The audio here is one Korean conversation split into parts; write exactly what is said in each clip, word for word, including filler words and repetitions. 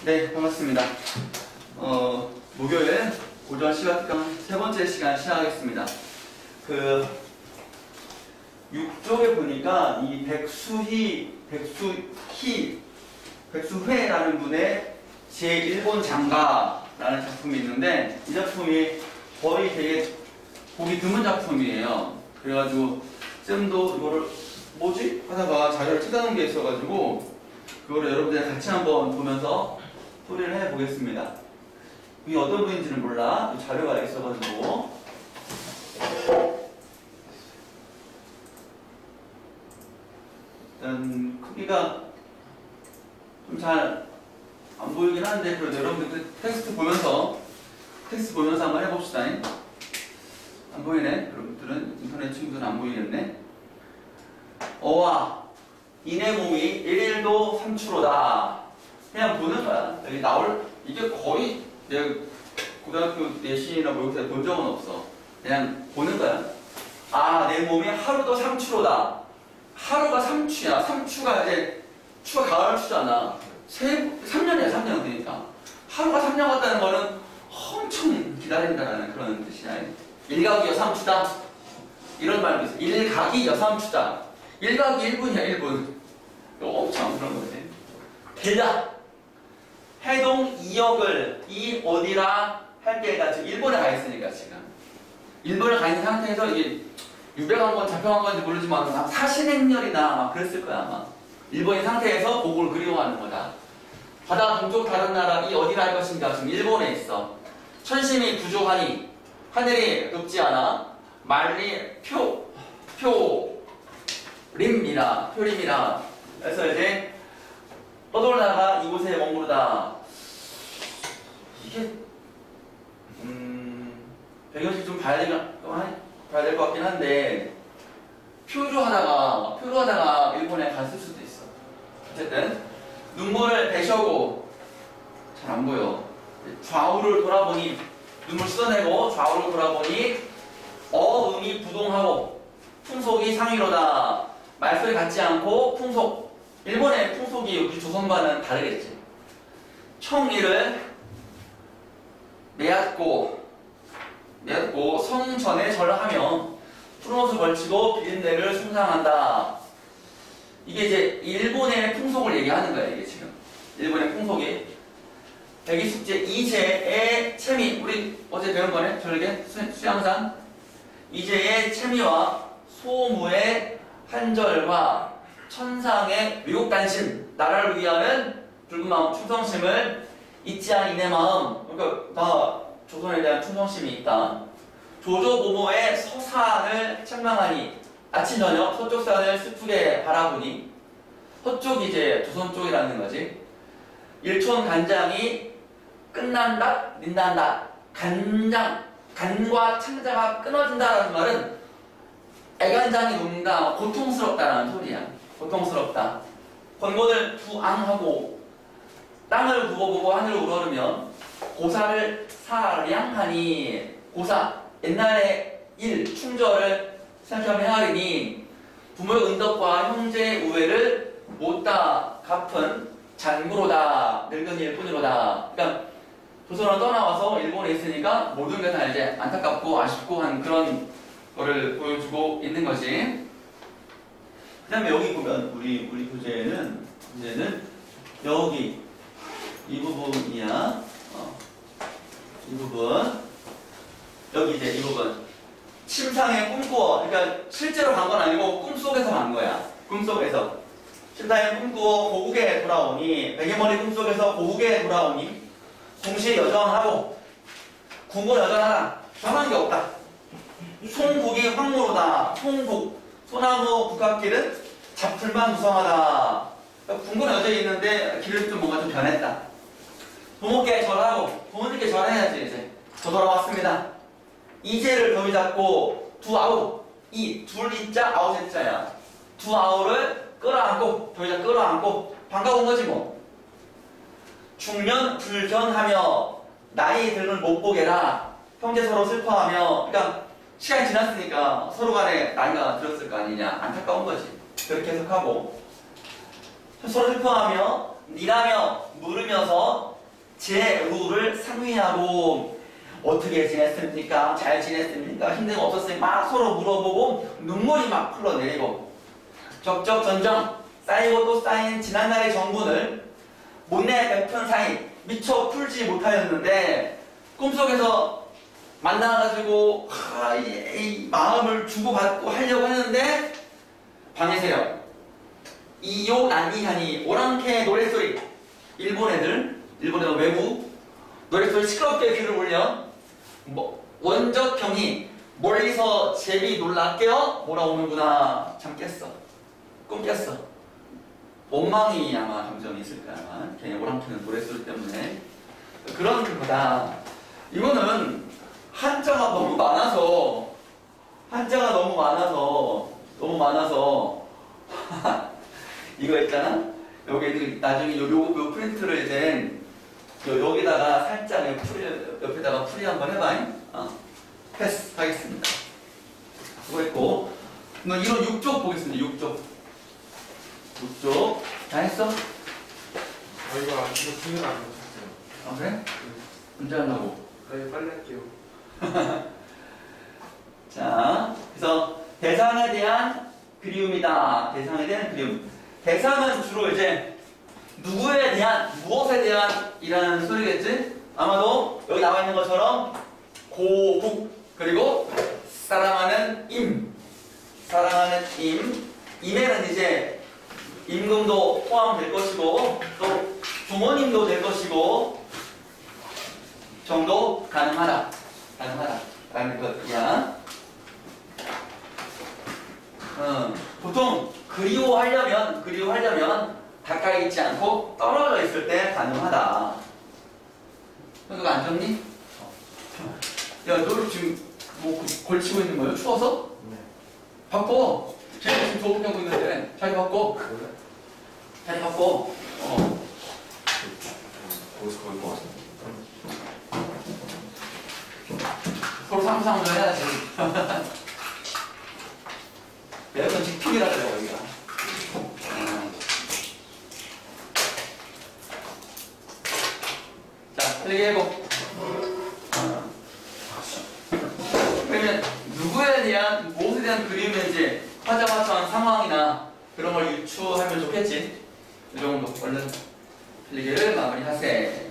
네, 반갑습니다. 어, 목요일 오전 시각경 세 번째 시간 시작하겠습니다. 그, 육 쪽에 보니까 이 백수희, 백수희, 백수회라는 분의 제일본 장가라는 작품이 있는데, 이 작품이 거의 되게 보기 드문 작품이에요. 그래가지고, 쌤도 이거를 뭐지? 하다가 자료를 찾아놓은 게 있어가지고, 그거를 여러분들 같이 한번 보면서 소리를 해보겠습니다. 이게 어떤 분인지는 몰라. 이 자료가 있어가지고. 일단 크기가 좀 잘 안 보이긴 한데, 그래도 여러분들 텍스트 보면서 텍스트 보면서 한번 해봅시다. 안 보이네? 여러분들은 인터넷 친구들은 안 보이겠네. 어와 이내 몸이 일일도 삼추로다. 그냥 보는 거야. 여기 나올, 이게 거의 내가 고등학교 내신이나 모의고사에 본 적은 없어. 그냥 보는 거야. 아, 내 몸이 하루도 삼추로다. 하루가 삼추야. 삼추가 이제, 추가 가을 추잖아. 세, 삼 년이야, 삼 년. 그러니까. 하루가 삼 년 같다는 거는 엄청 기다린다라는 그런 뜻이야. 일각이 여삼추다. 이런 말도 있어. 일각이 여삼추다. 일각이 일 분이야, 일 분. 엄청 그런 거지. 게다 해동 이역을 이 어디라 할 때가 지금 일본에 가 있으니까 지금 일본에 가 있는 상태에서 이게 유배간 건 잡혀간 건지 모르지만 사신행렬이나 막 그랬을 거야 아마. 일본인 상태에서 그걸 그리워하는 거다. 바다 동쪽 다른 나라 이 어디라 할 것인가. 지금 일본에 있어. 천심이 부족하니 하늘이 높지 않아 말리 표 표림이라 표림이라. 그래서 이제 떠돌다가 이곳에 머무르다. 이게 음 배경식 좀 봐야 될, 봐야 될 것 같긴 한데, 표류하다가 표류하다가 일본에 갔을 수도 있어. 어쨌든 눈물을 배셔고, 잘 안 보여. 좌우를 돌아보니, 눈물 씻어내고 좌우를 돌아보니 어음이 부동하고 풍속이 상위로다. 말소리 같지 않고 풍속, 일본의 풍속이 우리 조선과는 다르겠지. 청리를 매앗고 매앗고 성전에 절하며 푸른 옷을 걸치고 비린내를 숭상한다. 이게 이제 일본의 풍속을 얘기하는 거야. 이게 지금 일본의 풍속이 백이십제 이제의 채미, 우리 어제 배운 거네. 절개 수양산 이제의 채미와 소무의 한절과 천상의 외국단심, 나라를 위하는 붉은 마음, 충성심을 잊지 않은 이내 마음. 그러니까 다 조선에 대한 충성심이 있다. 조조모모의 서산을 책망하니 아침 저녁 서쪽산을 슬프게 바라보니, 서쪽이 이제 조선 쪽이라는 거지. 일촌 간장이 끝난다, 린단다. 간장, 간과 창자가 끊어진다라는 말은 애간장이 녹는다, 고통스럽다라는 소리야. 고통스럽다. 권곤을 부앙하고 땅을 굽어보고 하늘을 우러르면 고사를 사량하니, 고사, 옛날의 일, 충절을 생각하면 헤아리니 부모의 은덕과 형제의 우애를 못다 갚은 잔구로다. 늙은 일뿐이로다. 그러니까 조선을 떠나와서 일본에 있으니까 모든 게 다 이제 안타깝고 아쉽고 한 그런 거를 보여주고 있는 거지. 그 다음에 여기 보면 우리 우리 교재에는 이제는 여기 이 부분이야. 어. 이 부분 여기 이제 이 부분 침상에 꿈꾸어. 그러니까 실제로 간 건 아니고 꿈속에서 간 거야. 꿈속에서 침상에 꿈꾸어 고국에 돌아오니, 베개머리 꿈속에서 고국에 돌아오니 동시에 여전하고 궁고 여전하다. 변한 게 없다. 송국이 황무로다. 송국, 소나무 국학길은 잡풀만 무성하다. 그러니까 궁고는 여전히 있는데 길은 좀 뭔가 좀 변했다. 부모께 절하고, 부모님께 절해야지. 이제 저 돌아왔습니다. 이제를 범위 잡고 두 아우, 이 둘 이자 아웃의 자야. 두 아우를 끌어안고, 더 이상 끌어안고 반가운 거지 뭐. 중년 불전하며 나이 들면 못 보게라. 형제 서로 슬퍼하며. 그러니까 시간이 지났으니까 서로 간에 나이가 들었을 거 아니냐. 안타까운 거지. 그렇게 해석하고, 서로 슬퍼하며 니라며 물으면서 제 룰을 상의하고 어떻게 지냈습니까? 잘 지냈습니까? 힘든 거 없었습니까? 막 서로 물어보고 눈물이 막 흘러내리고 적적전정 쌓이고 또 쌓인 지난날의 정분을 못내 베푼 사이 미처 풀지 못하였는데 꿈속에서 만나가지고 하, 이, 이 마음을 주고받고 하려고 했는데 방해 세력 이요 난이하니 오랑캐 노랫소리 일본 애들 일본의 외국 노랫소리 시끄럽게 귀를 울려 뭐, 원적경이 멀리서 제비 놀라 깨어 몰아오는구나. 잠 깼어. 꿈 깼어. 원망이 아마 감정이 있을 거야. 아마 걔 오랑캐는 노랫소리 때문에 그런 거다. 이거는 한자가 너무 많아서 한자가 너무 많아서 너무 많아서 이거 있잖아. 여기 나중에 요, 요, 요 프린트를 이제 요, 여기다가 살짝 풀이, 옆에다가 풀이 한번 해봐. 어. 패스 하겠습니다. 수고했고 너 이런 육 쪽 보겠습니다. 육 쪽 육 쪽 다 했어? 아 이거 안 이거 분명 안 했었어요. 아 그래? 언제 하려고? 네 빨리 할게요. 자, 그래서 대상에 대한 그리움이다. 대상에 대한 그리움. 대상은 주로 이제 누구에 대한, 무엇에 대한 이라는 소리겠지? 아마도 여기 나와 있는 것처럼 고국, 그리고 사랑하는 임. 사랑하는 임. 임에는 이제 임금도 포함될 것이고, 또 부모님도 될 것이고, 정도 가능하다. 가능하다. 라는 것이야. 어, 보통 그리워하려면, 그리워하려면 가까이 있지 않고 떨어져 있을 때 가능하다. 그거 안 좋니? 야, 너를 지금 뭐 걸치고 있는 거예요? 추워서? 네. 바꿔. 제가 지금 조금 하고 있는데 자리 바꿔. 그래? 자리 바꿔. 어. 거기서 걸것 같은데. 서로 상상을 해야지. 에어컨 직통이라 그래요, 여기가. 자, 이렇게 해보. 그러면 누구에 대한, 무엇에 대한 그림인지 화자화자한 상황이나 그런 걸 유추하면 좋겠지. 이 정도. 얼른 필기를 마무리하세.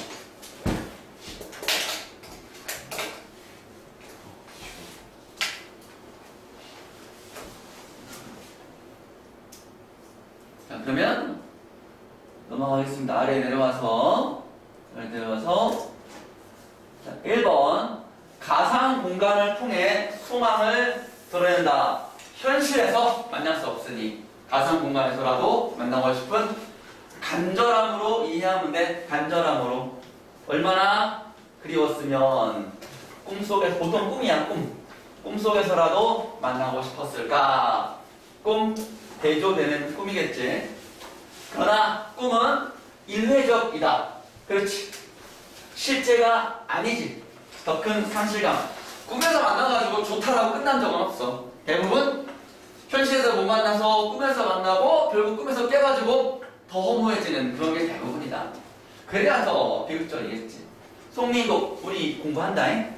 자, 그러면 넘어가겠습니다. 아래에 내려와서 아래 내려와서 자, 일 번 가상 공간을 통해 소망을 드러낸다. 현실에서 만날 수 없으니 가상 공간에서라도 만나고 싶은 간절함으로 이해하면 돼. 간절함으로. 얼마나 그리웠으면 꿈속에서, 보통 꿈이야 꿈. 꿈속에서라도 만나고 싶었을까. 꿈 대조되는 꿈이겠지. 그러나 꿈은 일회적이다. 그렇지. 실제가 아니지. 더 큰 상실감. 꿈에서 만나가지고 좋다라고 끝난 적은 없어. 대부분 현실에서 못 만나서 꿈에서 만나고 결국 꿈에서 깨가지고 더 허무해지는 그런 게 대부분이다. 그래야 더 비극적이겠지. 송민국 우리 공부한다잉.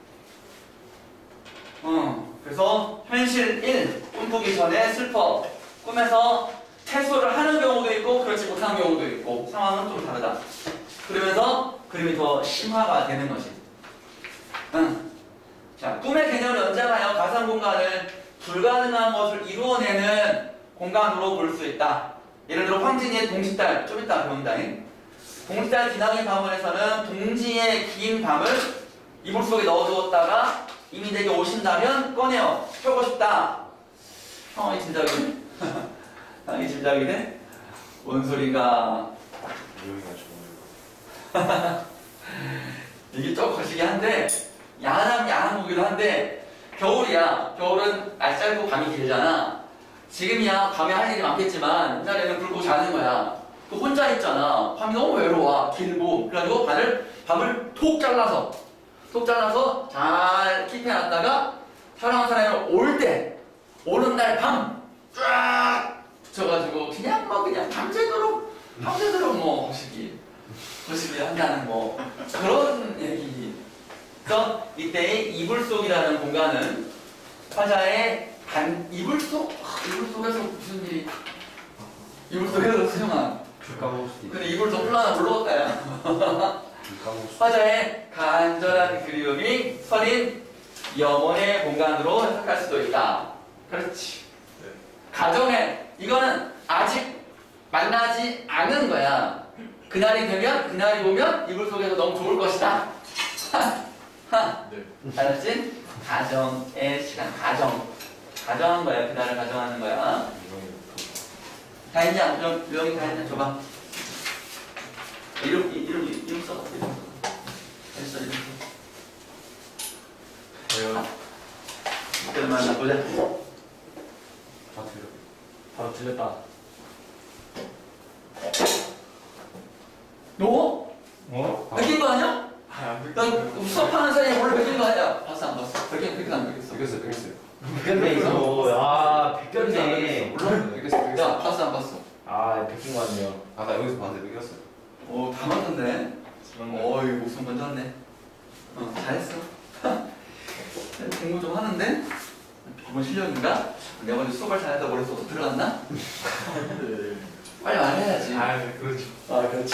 어, 그래서 현실 일 꿈꾸기 전에 슬퍼. 꿈에서 해소를 하는 경우도 있고 그렇지 못하는 경우도 있고 상황은 좀 다르다. 그러면서 그림이 더 심화가 되는 것이. 응. 자, 꿈의 개념을 연장하여 가상 공간을 불가능한 것을 이루어내는 공간으로 볼 수 있다. 예를 들어 황진이의 동짓달 좀 이따 배운다잉. 동짓달 기나긴 밤을에서는 동지의 긴 밤을 이불 속에 넣어두었다가 이미 내게 오신다면 꺼내어 펴고 싶다. 상황이 짐작이네? 상황이 짐작이네? 뭔 소린가? 이게 좀 거시기 한데 야한 야한 거기도 한데 겨울이야. 겨울은 날 짧고 밤이 길잖아. 지금이야 밤에 할 일이 많겠지만 옛날에는 불고 자는 거야. 또 혼자 있잖아. 밤이 너무 외로워. 길고. 그래가지고 밤을, 밤을 톡 잘라서 톡 잘라서 잘 킵해놨다가 사랑하는 사람이 올 때 오는 날 밤 쫙 붙여가지고 그냥 막 그냥 밤새도록 밤새도록 뭐 거시기 거시기야. 역할을 한다는 뭐 그런 얘기. 그래서 이때의 이불 속이라는 공간은 화자의 간 이불 속? 아, 이불 속에서 무슨 일이 이불 속에서 수영아 불 까먹을 수도 있어. 근데 이불 속 홀라나 불러왔다야. 불 까먹을 수도 화자의 간절한 그리움이 서린 영혼의 공간으로 해석할 수도 있다. 그렇지. 네. 가정에 이거는 아직 만나지 않은 거야. 그날이 되면 그날이 오면 이불 속에서 너무 좋을 것이다. 하. 네. 알았지? 가정의 시간, 가정. 가정한 거야. 그날을 가정하는 거야. 다 했냐? 좀 유형이 다 했냐? 줘봐. 이름, 이- 이름, 이름 써. 이름 써. 됐어, 이름 써. 과연 이때는 만나보자. 다 틀려. 바로 틀렸다. 너? 어? 베낀 거 아니야? 아안 난 수업하는 사이에 원래 베낀 거 아니야? 봤어, 안 봤어? 베낀, 베낀 안 베꼈어? 베꼈어요, 베꼈어요. 베꼈네, 이거. 아, 베꼈네, 안 베꼈네. 베꼈어? 몰라? 베꼈어요, 야, 베꼈어요. 봤어, 안 봤어? 아, 베낀 거 같네요. 아 나 여기서 봤는데 베꼈어요. 오, 다 맞았네. 어. 어이, 목숨 건졌네. 어, 잘했어. 공부 좀 하는데? 기본 실력인가? 내가 먼저 수업을 잘했다고 머릿속으로 들어갔나? 네. 빨리 말해야지. 아 네, 그렇죠. 아, 그렇지?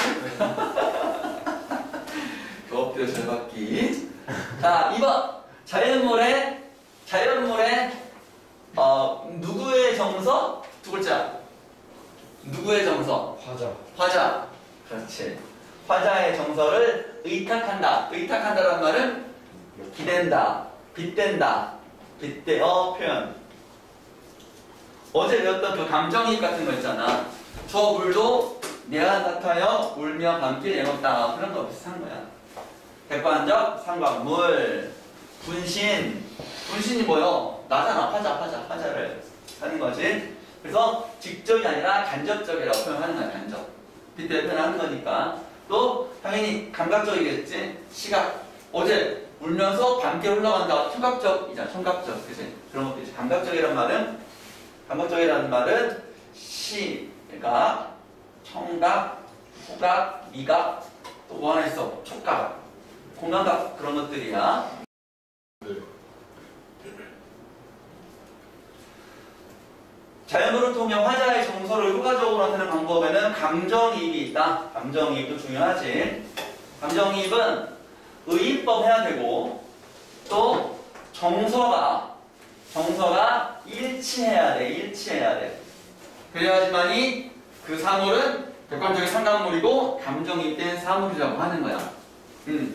교업비어 잘 받기. 자, 이 번. 자연물의, 자연물의, 어, 누구의 정서? 두 글자. 누구의 정서? 화자. 화자. 그렇지. 화자의 정서를 의탁한다. 의탁한다는 말은 기댄다, 빗댄다, 빗대어 표현. 어제 배웠던 그 감정이입 같은 거 있잖아. 저 물도 내가 같아요 울며 감길 내놓다. 그런 거 비슷한 거야. 객관적 상관물. 분신. 분신이 뭐요? 나잖아. 화자, 화자, 화자를 하는 거지. 그래서 직접이 아니라 간접적이라고 표현하는 거야. 간접. 빗대 표현하는 거니까. 또 당연히 감각적이겠지. 시각. 어제 울면서 밤께 흘러간다. 청각적이잖아. 청각적. 그치? 그런 것도 있지. 감각적이란 말은 감각적이라는 말은 시각, 청각, 후각, 미각, 또 뭐 하나 있어. 촉각, 공감각 그런 것들이야. 네. 자연으로 통해 화자의 정서를 효과적으로 나타내는 방법에는 감정이입이 있다. 감정이입도 중요하지. 감정이입은 의입법 해야 되고 또 정서가 정서가 일치해야 돼. 일치해야 돼. 그래야지만이 그 사물은 객관적인 상관물이고 감정이입된 사물이라고 하는 거야. 음.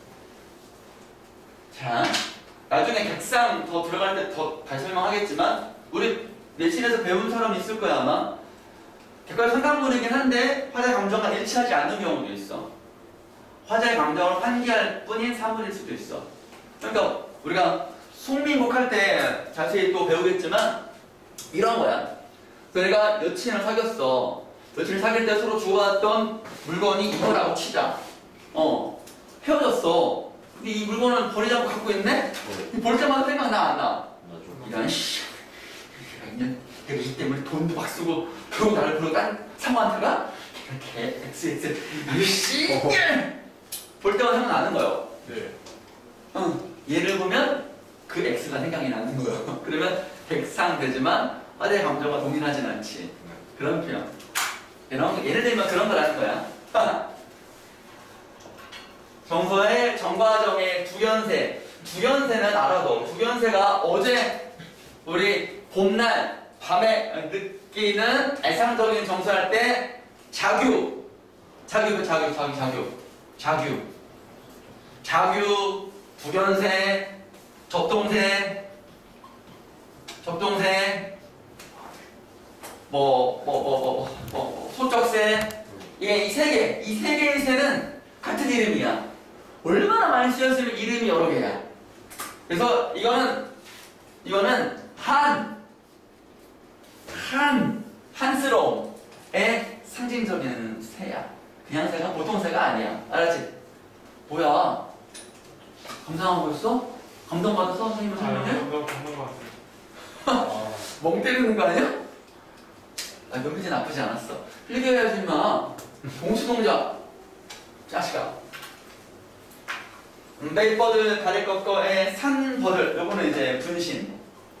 자, 나중에 객상 더 들어갈 때 더 다시 설명하겠지만 우리 내신에서 배운 사람 있을 거야 아마. 객관 상관물이긴 한데 화자의 감정과 일치하지 않는 경우도 있어. 화자의 감정을 환기할 뿐인 사물일 수도 있어. 그러니까 우리가 송민국 할 때 자세히 또 배우겠지만 이런 거야. 내가 여친을 사귀었어. 여친을 사귈 때 서로 주고받았던 물건이 이거라고 치자. 어, 헤어졌어. 근데 이 물건을 버리자고 갖고 있네? 볼 때마다 생각나 안 나? 이런 씨. 내가 이 때문에 돈도 막 쓰고 그러고 나를 부르고 딴 사모한테 가? 이렇게 엑스엑스 이씨 볼 때마다 생각나는 거예요. 네. 응. 얘를 보면 그 X가 생각이 나는 거예요. 그러면 객상되지만 화자의 감정과 동일하진 않지. 그런 표현. 이런, 예를 들면 그런 걸 하는 거야. 정서의 정과정의 두견세. 두견세는 알아도 두견세가 어제 우리 봄날 밤에 느끼는 애상적인 정서할 때 자규. 자규, 자규, 자규, 자규. 자규. 자규, 두견세, 접동세, 접동세, 뭐, 뭐, 뭐, 뭐, 뭐, 뭐 소적세, 예, 이 세 개, 이 세 개의 세는 같은 이름이야. 얼마나 많이 쓰였으면 이름이 여러 개야. 그래서 이거는, 이거는 한, 한, 한스러움의 상징적인 새야. 그냥 새가 보통 새가 아니야. 알았지? 뭐야? 감상하고 있어? 감동받았어? 선생님을 아 설명해? 감동 감동 같아요. 멍 때리는 거 아니야? 아, 눈빛이 나쁘지 않았어. 필기해야지, 임마. 동시 동작. 자식아. 음, 베이버들 가릴 것거에 산버들. 요거는 이제 분신.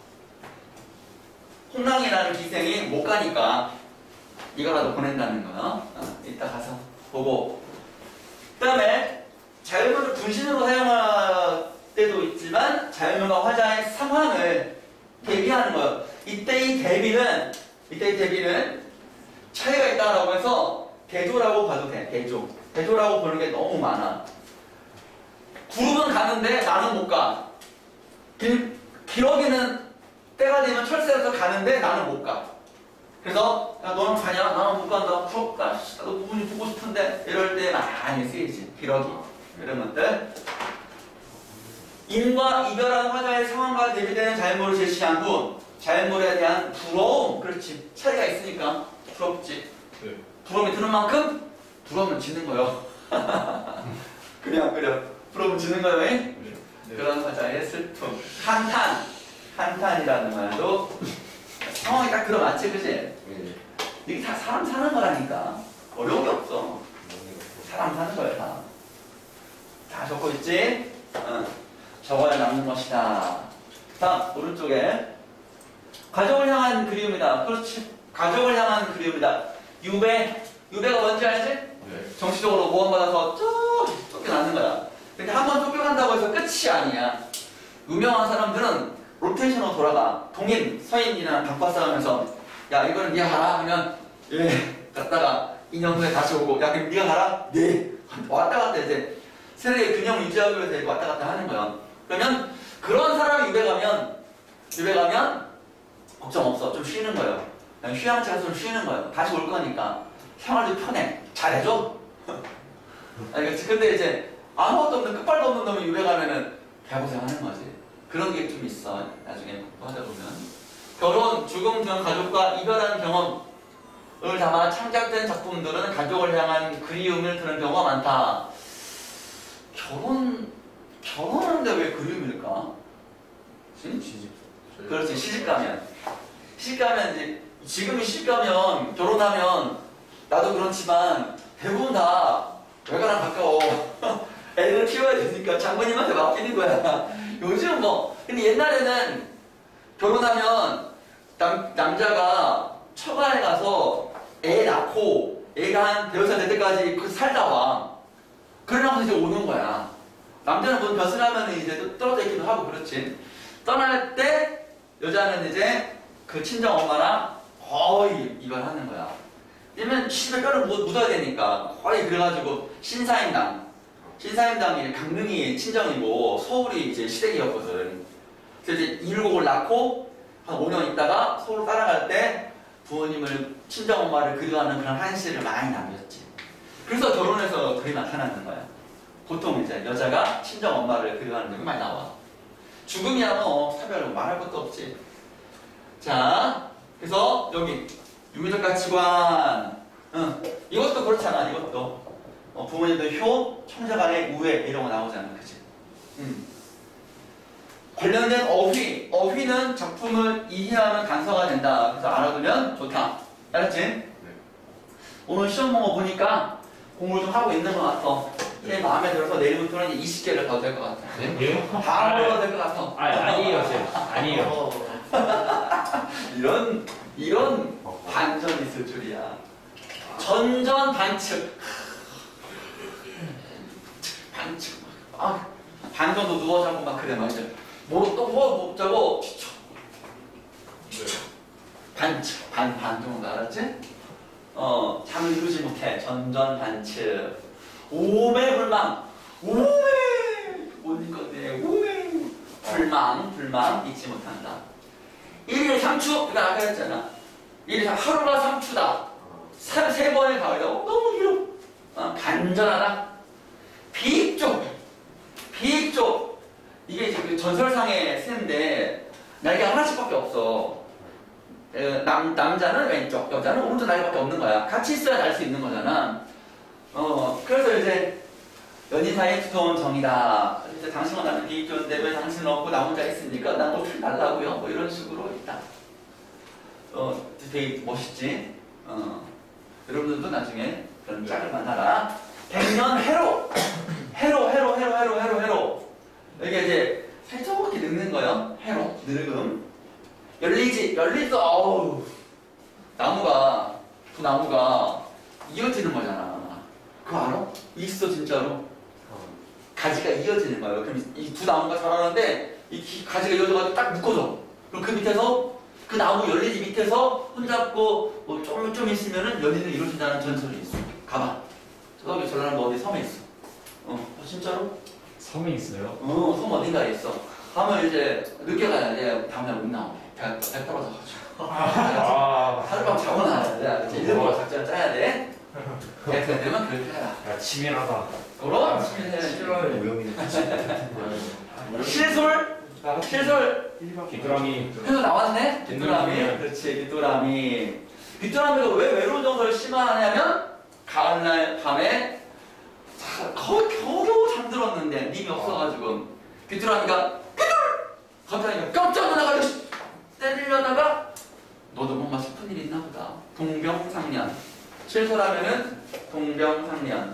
홍랑이라는 기생이 못 가니까 이거라도 보낸다는 거야. 어, 이따 가서 보고. 그 다음에 자연물을 분신으로 사용할 때도 있지만 자연물과 화자의 상황을 대비하는 거예요. 이때 이 대비는 이때 이 대비는 차이가 있다라고 해서 대조라고 봐도 돼. 대조. 대조라고 보는 게 너무 많아. 구름은 가는데 나는 못 가. 길, 기러기는 때가 되면 철새에서 가는데 나는 못 가. 그래서 야 너는 가냐? 나는 못 간다. 부럽다. 나도 부분이 보고 싶은데 이럴 때 많이 쓰이지. 기러기 이런 것들. 인과 이별한 화자의 상황과 대비되는 자연물을 제시한 후 자연물에 대한 부러움. 그렇지. 차이가 있으니까 부럽지. 네. 부러움이 드는 만큼 부러움은 지는 거요. 그냥 그래. 부러움은 지는 거요. 네. 그런 화자의 슬픔. 한탄. 한탄이라는 말도 상황이 딱 들어맞지, 그치? 네. 이게 다 사람 사는 거라니까. 어려운 게 없어. 사람 사는 거야, 다. 다 적고 있지? 응. 적어야 남는 것이다. 다음, 오른쪽에. 가족을 향한 그리움이다. 그렇지. 가족을 향한 그리움이다. 유배. 유배가 뭔지 알지? 네. 정치적으로 모험받아서 쭉 쫓겨나는 거야. 근데 한 번 쫓겨간다고 해서 끝이 아니야. 유명한 사람들은 로테이션으로 돌아가. 동인, 서인이랑 바꿔 싸우면서 야 이거는 네가 가라 하면 예 갔다가 이 년 후에 다시 오고 야 그럼 네가 가라? 네 왔다 갔다 이제 세력의 균형 유지하기 위해서 왔다 갔다 하는 거야. 그러면 그런 사람이 유배 가면 유배 가면 걱정 없어. 좀 쉬는 거예요. 그냥 휴양지 가서 좀 쉬는 거예요. 다시 올 거니까 생활도 편해. 잘해줘. 알겠지? 근데 이제 아무것도 없는 끝발도 없는 놈이 유배 가면은 개고생하는 거지. 그런 게 좀 있어. 나중에 하다 보면. 결혼, 죽음 등 가족과 이별하는 경험을 담아 창작된 작품들은 가족을 향한 그리움을 드는 경우가 많다. 결혼, 결혼하는데 왜 그리움일까? 응? 시집. 그렇지, 시집 가면. 시집 가면 이제, 지금이 시집 가면, 결혼하면, 나도 그렇지만, 대부분 다 외가랑 가까워. 애를 키워야 되니까 장모님한테 맡기는 거야. 요즘 뭐, 근데 옛날에는 결혼하면 남, 남자가 처가에 가서 애 낳고 애가 한 대여섯 살 될 때까지 그 살다 와. 그러면서 이제 오는 거야. 남자는 무슨 벼슬 하면 이제 또 떨어져 있기도 하고 그렇지. 떠날 때 여자는 이제 그 친정 엄마랑 거의 이별하는 거야. 왜냐면 시집에 뼈를 묻어야 되니까 거의 그래가지고 신사임당. 신사임당이 강릉이 친정이고 서울이 이제 시댁이었거든. 그래서 이제 일곡을 낳고 한 오 년 있다가 서울 따라갈 때 부모님을 친정엄마를 그리워하는 그런 한시를 많이 남겼지. 그래서 결혼해서 그게 나타나는 거야. 보통 이제 여자가 친정엄마를 그리워하는 적이 많이 나와. 죽음이야 뭐 사별 말할 것도 없지. 자, 그래서 여기 유미적 가치관. 응. 이것도 그렇잖아. 이것도 어, 부모님들 효, 청자 간의 우애 이런 거 나오잖아. 그치? 음. 관련된 어휘. 어휘는 작품을 이해하는 단서가 된다. 그래서 알아두면 좋다. 알았지? 네. 오늘 시험 본거 보니까 공부를 좀 하고 있는 것 같아. 내 마음에 들어서 내일부터는 이십 개를 가도 될 것 같아. 네? 다 알아도 될 것 같아. 아, 아니에요, 쌤. 아니에요. 이런, 이런 반전이 있을 줄이야. 전전 반측. 반측. 아, 반전도 누워 자고 막 그래, 막 이제. 뭐, 또 뭐, 뭐, 자고. 네. 반측. 반, 반 정도 알았지? 어, 잠을 이루지 못해. 전전 반측. 오매불망. 오매! 못 읽었네. 오매! 불망, 불망. 잊지 못한다. 일일 삼추. 이거 아까 했잖아. 일일 하루가 삼추다. 세, 세 번의 가을이다. 어, 너무 길어. 어, 간절하다. 비익조. 비익조. 이게 이제 그 전설상의 셈인데, 날개가 하나씩밖에 없어. 에, 남, 남자는 왼쪽, 여자는 오른쪽 날개밖에 없는 거야. 같이 있어야 날 수 있는 거잖아. 어, 그래서 이제, 연인 사이의 두터운 정이다. 이제 당신과 나는 비익조인데 왜 당신은 없고 나 혼자 있으니까 난 어떻게 날라고요? 뭐 이런 식으로 있다. 어, 되게 멋있지? 어, 여러분들도 나중에 그런 짝을 만나라. 백년 해로. 있어 진짜로. 가지가 이어지는 거예요. 그럼 이 두 나무가 자라는데 이 기- 가지가 이어져가지고 딱 묶어져. 그럼 그 밑에서 그 나무 열리지 밑에서 손잡고 뭐 좀 좀 있으면은 연인을 이루어진다는 전설이 있어. 가봐. 저기 전라남도 어디 섬에 있어. 어, 어, 진짜로? 섬에 있어요? 어, 섬 어딘가에 있어. 가면 이제 늦게 가야 돼. 다음날 못 나오네. 배, 배 떨어져가지고. 아, 하룻밤 자고 나야 돼. 일부러 작전 짜야 돼. 대학생 되면 그렇게 해라. 야, 치밀하다. 그럼 치밀해야지. 싫어하는 우영이는 실솔? 실솔. 귀뚜라미. 그래서 나왔네? 귀뚜라미. 귀뚜라미. 그렇지, 귀뚜라미. 귀뚜라미가 왜 외로운 정서를 심화하냐면 가을날 밤에 자, 거의 겨우겨우 잠들었는데 님이 없어가지고 귀뚜라미가 귀뚜! 갑자기 깜짝 놀라가지고 때리려다가 너도 뭔가 슬픈 일이 있나 보다. 동병상련. 실소라면은 동병상련.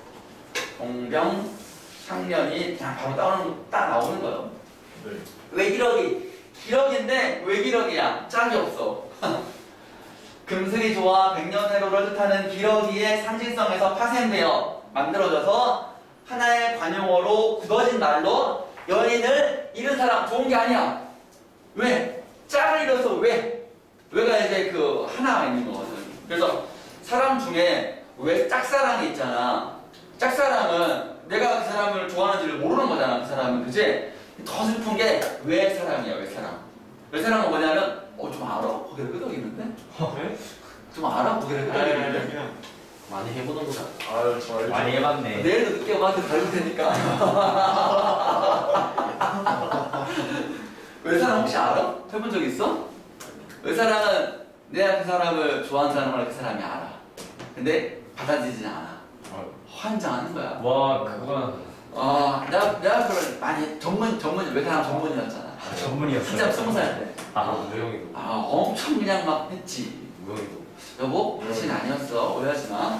동병상련이 그냥 바로 따오는, 딱 나오는 거예요. 네. 왜 기러기? 기러기인데 왜 기러기야? 짝이 없어. 금슬이 좋아 백년해로를 뜻하는 기러기의 상징성에서 파생되어 만들어져서 하나의 관용어로 굳어진 말로 연인을 잃은 사람 좋은 게 아니야. 왜? 짝을 잃어서 왜? 왜가 이제 그 하나가 있는 거거든. 그래서 사람 중에 왜 짝사랑이 있잖아. 짝사랑은 내가 그 사람을 좋아하는지를 모르는 거잖아. 그 사람은. 그치? 더 슬픈 게 왜 사랑이야. 왜 사랑. 왜 사랑은 뭐냐면 어 좀 알아? 고개를 끄덕이는데? 네? 좀 알아? 고개를 아니, 아니, 끄덕이는데? 그냥. 많이 해보는 거다. 아유, 저 알죠. 많이 해봤네. 내일도 늦게 와도 밟을 테니까. 왜 사랑 혹시 알아? 해본 적 있어? 왜 사랑은 내가 그 사람을 좋아하는 사람을 그 사람이 알아. 근데 받아들이진 않아. 환장하는 거야. 와, 그건 아, 내가, 내가 그걸 많이 전문, 전문, 왜 사람 전문이었잖아. 아, 전문이었어요. 진짜 스무 살 때. 아, 우영이도. 아, 엄청 그냥 막 했지. 우영이도. 여보, 당신 아니었어. 오해하지 마.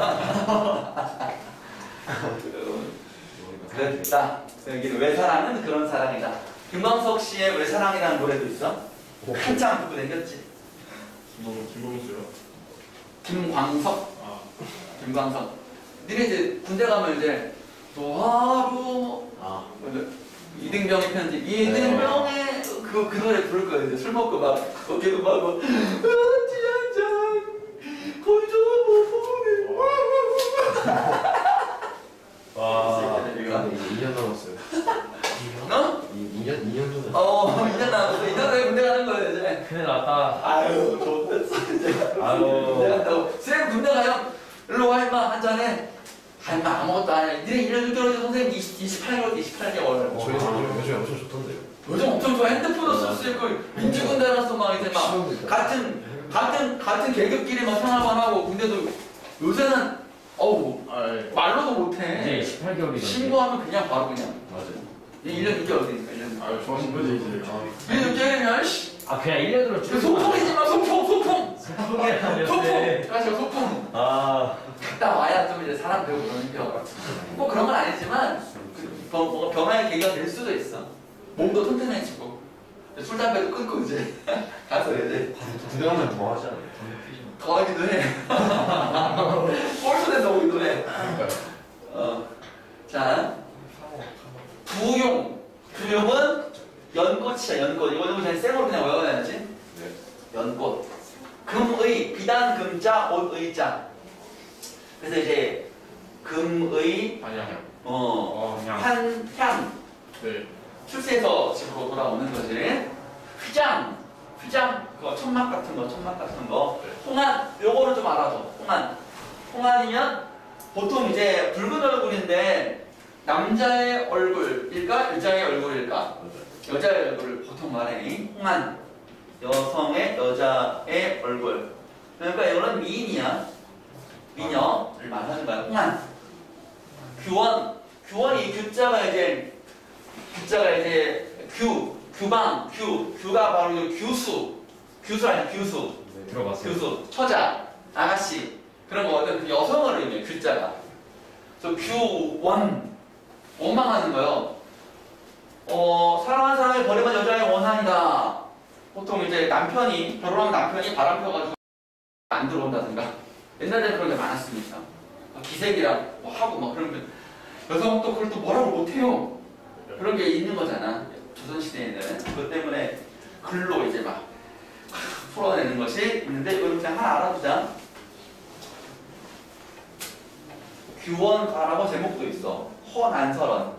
그랬다. 여기는 왜 사랑은 그런 사랑이다. 김광석 씨의 왜 사랑이라는 노래도 있어? 한참 듣고 다녔지. 김범, 김범수요? 김광석, 아, 김광석. 니네 이제 군대 가면 이제 도하루 아. 이등병의 편지, 이등병의 그, 그 노래 부를 거야. 이제 술 먹고 막 어깨도 막고 어찌 한잔 건져 와, 보내. 이제 이 년 남았어요. 어? 이 년, 이 년 전에. 어, 이 년 남았어. 이 년 후에 군대 가는 거야 이제. 큰일 났다. 아유, 좋댔어 이제. 군대 아유, 간다고. 쌤 군대 가요. 일로 와 임마 한 잔해. 아 임마 아무것도 아니야. 니네 일 년 육 개월 선생님 이십팔 개월, 이십팔 개월. 저희 요즘, 요즘에 엄청 좋던데요. 요즘 엄청 좋아. 핸드폰도 쓸 수 있고 민주군대라서 막 이제 막 시험도 같은 같은 같은 계급끼리 막 생활만 하고 군대도 요새는 어우 아, 예. 말로도 이제 못해. 십팔 개월이던데. 신고하면 그냥 바로 그냥. 맞아요. 일 년 육 개월 되니까 일 년. 아유, 좋아하신 거지, 이제. 아, 일 년 육 개월이면 씨. 아, 그냥 일 년으로 그 쭉. 소풍이지만 소풍 소풍. 소풍이라뇨. 소풍. 사실 소풍. 아, 갔다 와야 좀 이제 사람 배우고 그러는 게 꼭 그런 건 아니지만 그, 뭐, 뭐 변화의 계기가 될 수도 있어. 몸도 튼튼해지고 술 담배도 끊고 이제 가서 이제 군대 가면 더 하지 않아요? 더 하기도 해. 꼴소에서 오기도 해. 어. 자, 부용. 부용은 연꽃이야, 연꽃. 이거 좀 그냥 생으로 그냥 외워야지. 네. 연꽃. 금의, 비단 금자, 옷의자. 그래서 이제 금의, 아니야. 어, 어, 그냥. 한향. 네. 출세해서 집으로 돌아오는 거지. 휘장, 휘장, 그거 천막 같은 거, 천막 같은 거. 홍안, 요거를 좀 알아둬. 홍안. 홍안이면 보통 이제 붉은 얼굴인데 남자의 얼굴일까, 여자의 얼굴일까? 여자의 얼굴을 보통 말해. 홍안. 여성의 여자의 얼굴. 그러니까 이거는 미인이야. 미녀를 말하는 거야. 홍안. 규원. 규원이 규자가 이제 규자가 이제 규, 규방, 규, 규가 바로 이제 규수, 규수 아니야 규수, 네, 들어봤어요. 규수, 처자, 아가씨 그런 거거든. 그 여성을 의미해 규자가. 그래서 규원, 원망하는 거요. 어, 사랑하는 사람이 버리면 여자의 원한이다. 보통 이제 남편이 결혼한 남편이 바람 펴가지고 안 들어온다든가. 옛날에는 그런 게 많았으니까. 기색이랑 뭐 하고 막 그러면 여성은 또 그걸 또 뭐라고 못해요. 그런 게 있는 거잖아. 조선시대에는. 그것 때문에 글로 이제 막 풀어내는 것이 있는데 이걸 그냥 하나 알아두자. 규원가라고 제목도 있어. 허난설원.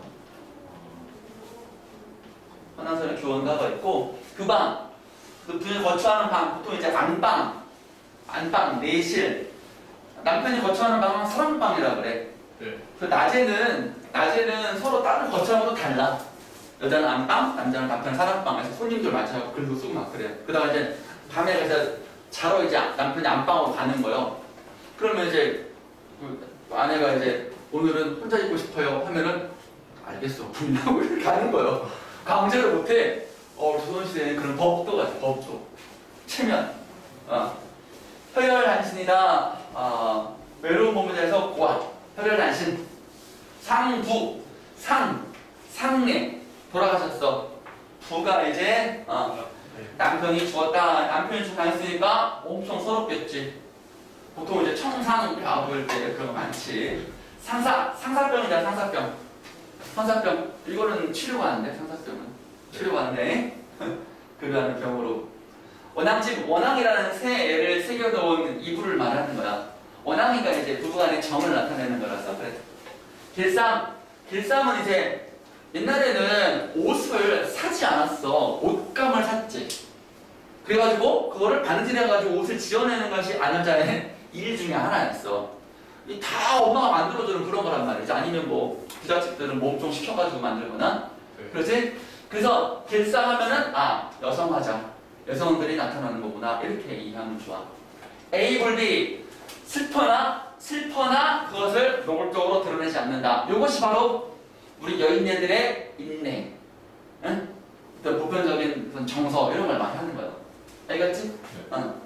허난설원 규원가가 있고 규방. 그 분이 거처하는 방 보통 이제 안방, 안방, 내실. 남편이 거처하는 방은 사랑방이라 그래. 네. 그 낮에는 낮에는 서로 다른 거처하고도 달라. 여자는 안방, 남자는 남편 사랑방에서 손님들 맞이하고 글도 쓰고 막 그래. 그다가 이제 밤에 가서 자러 이제 남편이 안방으로 가는 거요. 그러면 이제 그 아내가 이제 오늘은 혼자 있고 싶어요 하면은 알겠어 부인하고 이렇게 가는 거예요. 강제로 못해. 어 조선시대에는 그런 법도 같아. 법도 체면. 어. 혈혈단신이다. 어, 외로운 몸에 대해서 고아. 혈혈단신. 상부. 상. 상례. 돌아가셨어. 부가 이제 어, 남편이 죽었다. 남편이 죽어 있으니까 엄청 서럽겠지. 보통 이제 청상 벼을 때 그런 거 많지. 상사. 상사병이다. 상사병. 상사병. 이거는 치료가 안 돼. 상사병은. 치료가 안 돼. 그러한 병으로. 원앙집, 원앙이라는 새 애를 새겨놓은 이불을 말하는 거야. 원앙이가 이제 부부간의 정을 나타내는 거라서 그래. 길쌈, 길쌈은 이제 옛날에는 옷을 사지 않았어. 옷감을 샀지. 그래가지고 그거를 바느질해가지고 옷을 지어내는 것이 아녀자의 일 중에 하나였어. 이 다 엄마가 만들어주는 그런 거란 말이지. 아니면 뭐 부잣집들은 몸 좀 시켜가지고 만들거나. 그렇지? 그래서 길쌈하면은 아 여성 화자. 여성들이 나타나는 거구나. 이렇게 이해하면 좋아. A 불 B. 슬퍼나, 슬퍼나 그것을 노골적으로 드러내지 않는다. 이것이 바로 우리 여인네들의 인내. 응? 어떤 보편적인 어떤 정서, 이런 걸 많이 하는 거야. 알겠지? 응.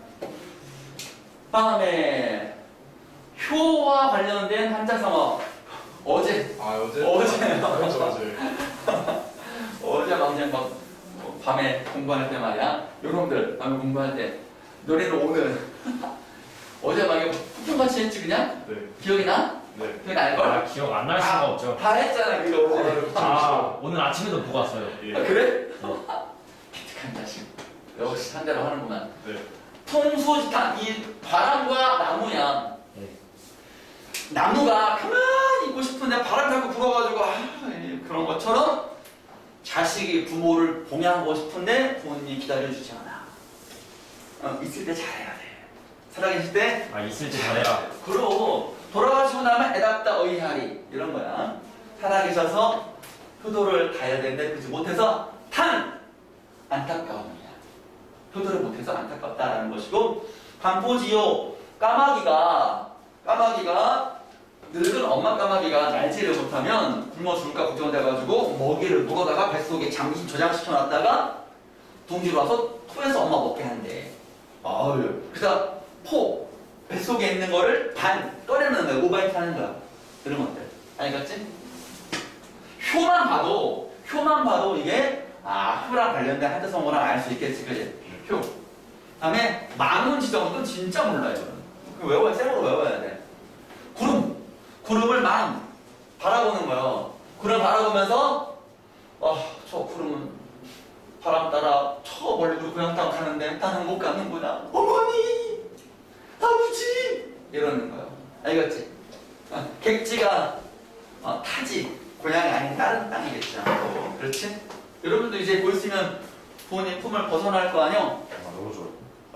다음에, 효와 관련된 한자성어. 어제. 아 어제? 어제. 어제 어제. 어제 막 그냥 막 밤에 공부할 때 말이야. 여러분들 밤에 공부할 때 노래는 오늘 어제 막 이거 폭풍같이 했지 그냥? 네. 기억이 나? 네. 기억이 날걸? 아, 기억 안 날 수가 없죠. 다 했잖아 그거 어제. 아, 오늘 아침에도 보고 왔어요. 예. 아, 그래? 어. 기특한 자식. 역시 한 대로 하는구만. 네. 통수지탄 이 바람과 나무야. 네. 나무가 가만히 있고 싶은데 바람 자꾸 불어가지고 아, 그런 것처럼 자식이 부모를 봉양하고 싶은데 부모님이 기다려주지 않아. 어, 있을 때 잘해야 돼. 살아계실 때 아, 있을 때 잘해라. 그럼 돌아가시고 나면 애답다 어이하리 이런 거야. 살아계셔서 효도를 다해야 되는데 그렇지 못해서 탄 안타까움이야. 효도를 못해서 안타깝다라는 것이고 반포지요 까마귀가 까마귀가 늙은 엄마 까마귀가 날지를 못하면 굶어 죽을까 걱정돼가지고 먹이를 물어다가 뱃속에 잠시 저장시켜놨다가 둥지로 와서 토해서 엄마 먹게 한대. 아유. 그래서 포 뱃속에 있는 거를 반 꺼내는 거야. 오바이트 하는 거야. 이런 것들. 알겠지? 효만 봐도 효만 봐도 이게 아 효랑 관련된 한자성어랑 알 수 있겠지. 그지? 효. 다음에 망운지정은 진짜 몰라요. 외워야 쌤으로 외워야 돼. 구름. 구름을 망 바라보는 거예요. 구름 바라보면서 아, 저 구름은 바람 따라 저 멀리 우리 고향 땅 가는데 나는 못 가는구나. 어머니, 아버지 이러는 거예요. 알겠지? 아, 객지가 어, 타지 고향이 아닌 다른 땅이겠죠. 어, 그렇지? 여러분도 이제 곧 있으면 부모님 품을 벗어날 거 아니요? 아 너무 좋아.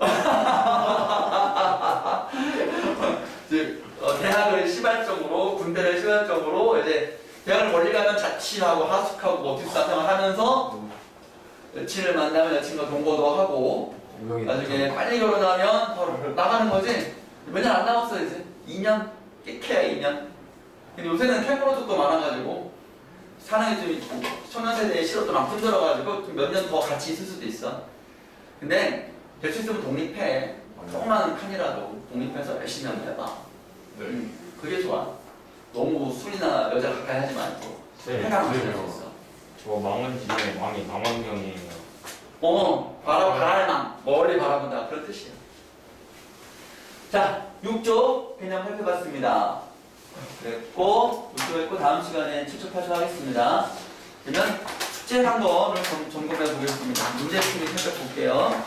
이제 어, 대학을 시발적으로 군대를 시발적으로 이제 대학을 멀리 가면 자취하고 하숙하고 뭐 뒷사탕을 하면서 여친을 만나면 여친과 동거도 하고 나중에 빨리 결혼하면 바로 나가는 거지. 몇 년 안 남았어 이제 이 년 깨켜야 이 년. 근데 요새는 탈모로도 많아가지고 사는 게 좀 있고 청년 세대에 실업도 막 흔들어가지고 몇 년 더 같이 있을 수도 있어. 근데 될 수 있으면 독립해. 조그마한 칸이라도 독립해서 열심히 한번 해봐. 네. 음, 그게 좋아. 너무 술이나 여자 가까이 하지 말고 네, 해가면 할 수 그래요. 있어. 저 망원 집에 망이 망원경이에요. 어, 바라, 바랄망, 멀리 바라본다. 그런 뜻이야. 자, 육 조 개념 살펴봤습니다. 그랬고 목표했고 다음 시간에 칠십, 팔십 하겠습니다. 그러면 숙제 한 번을 점- 점검해 보겠습니다. 문제풀이 살펴볼게요.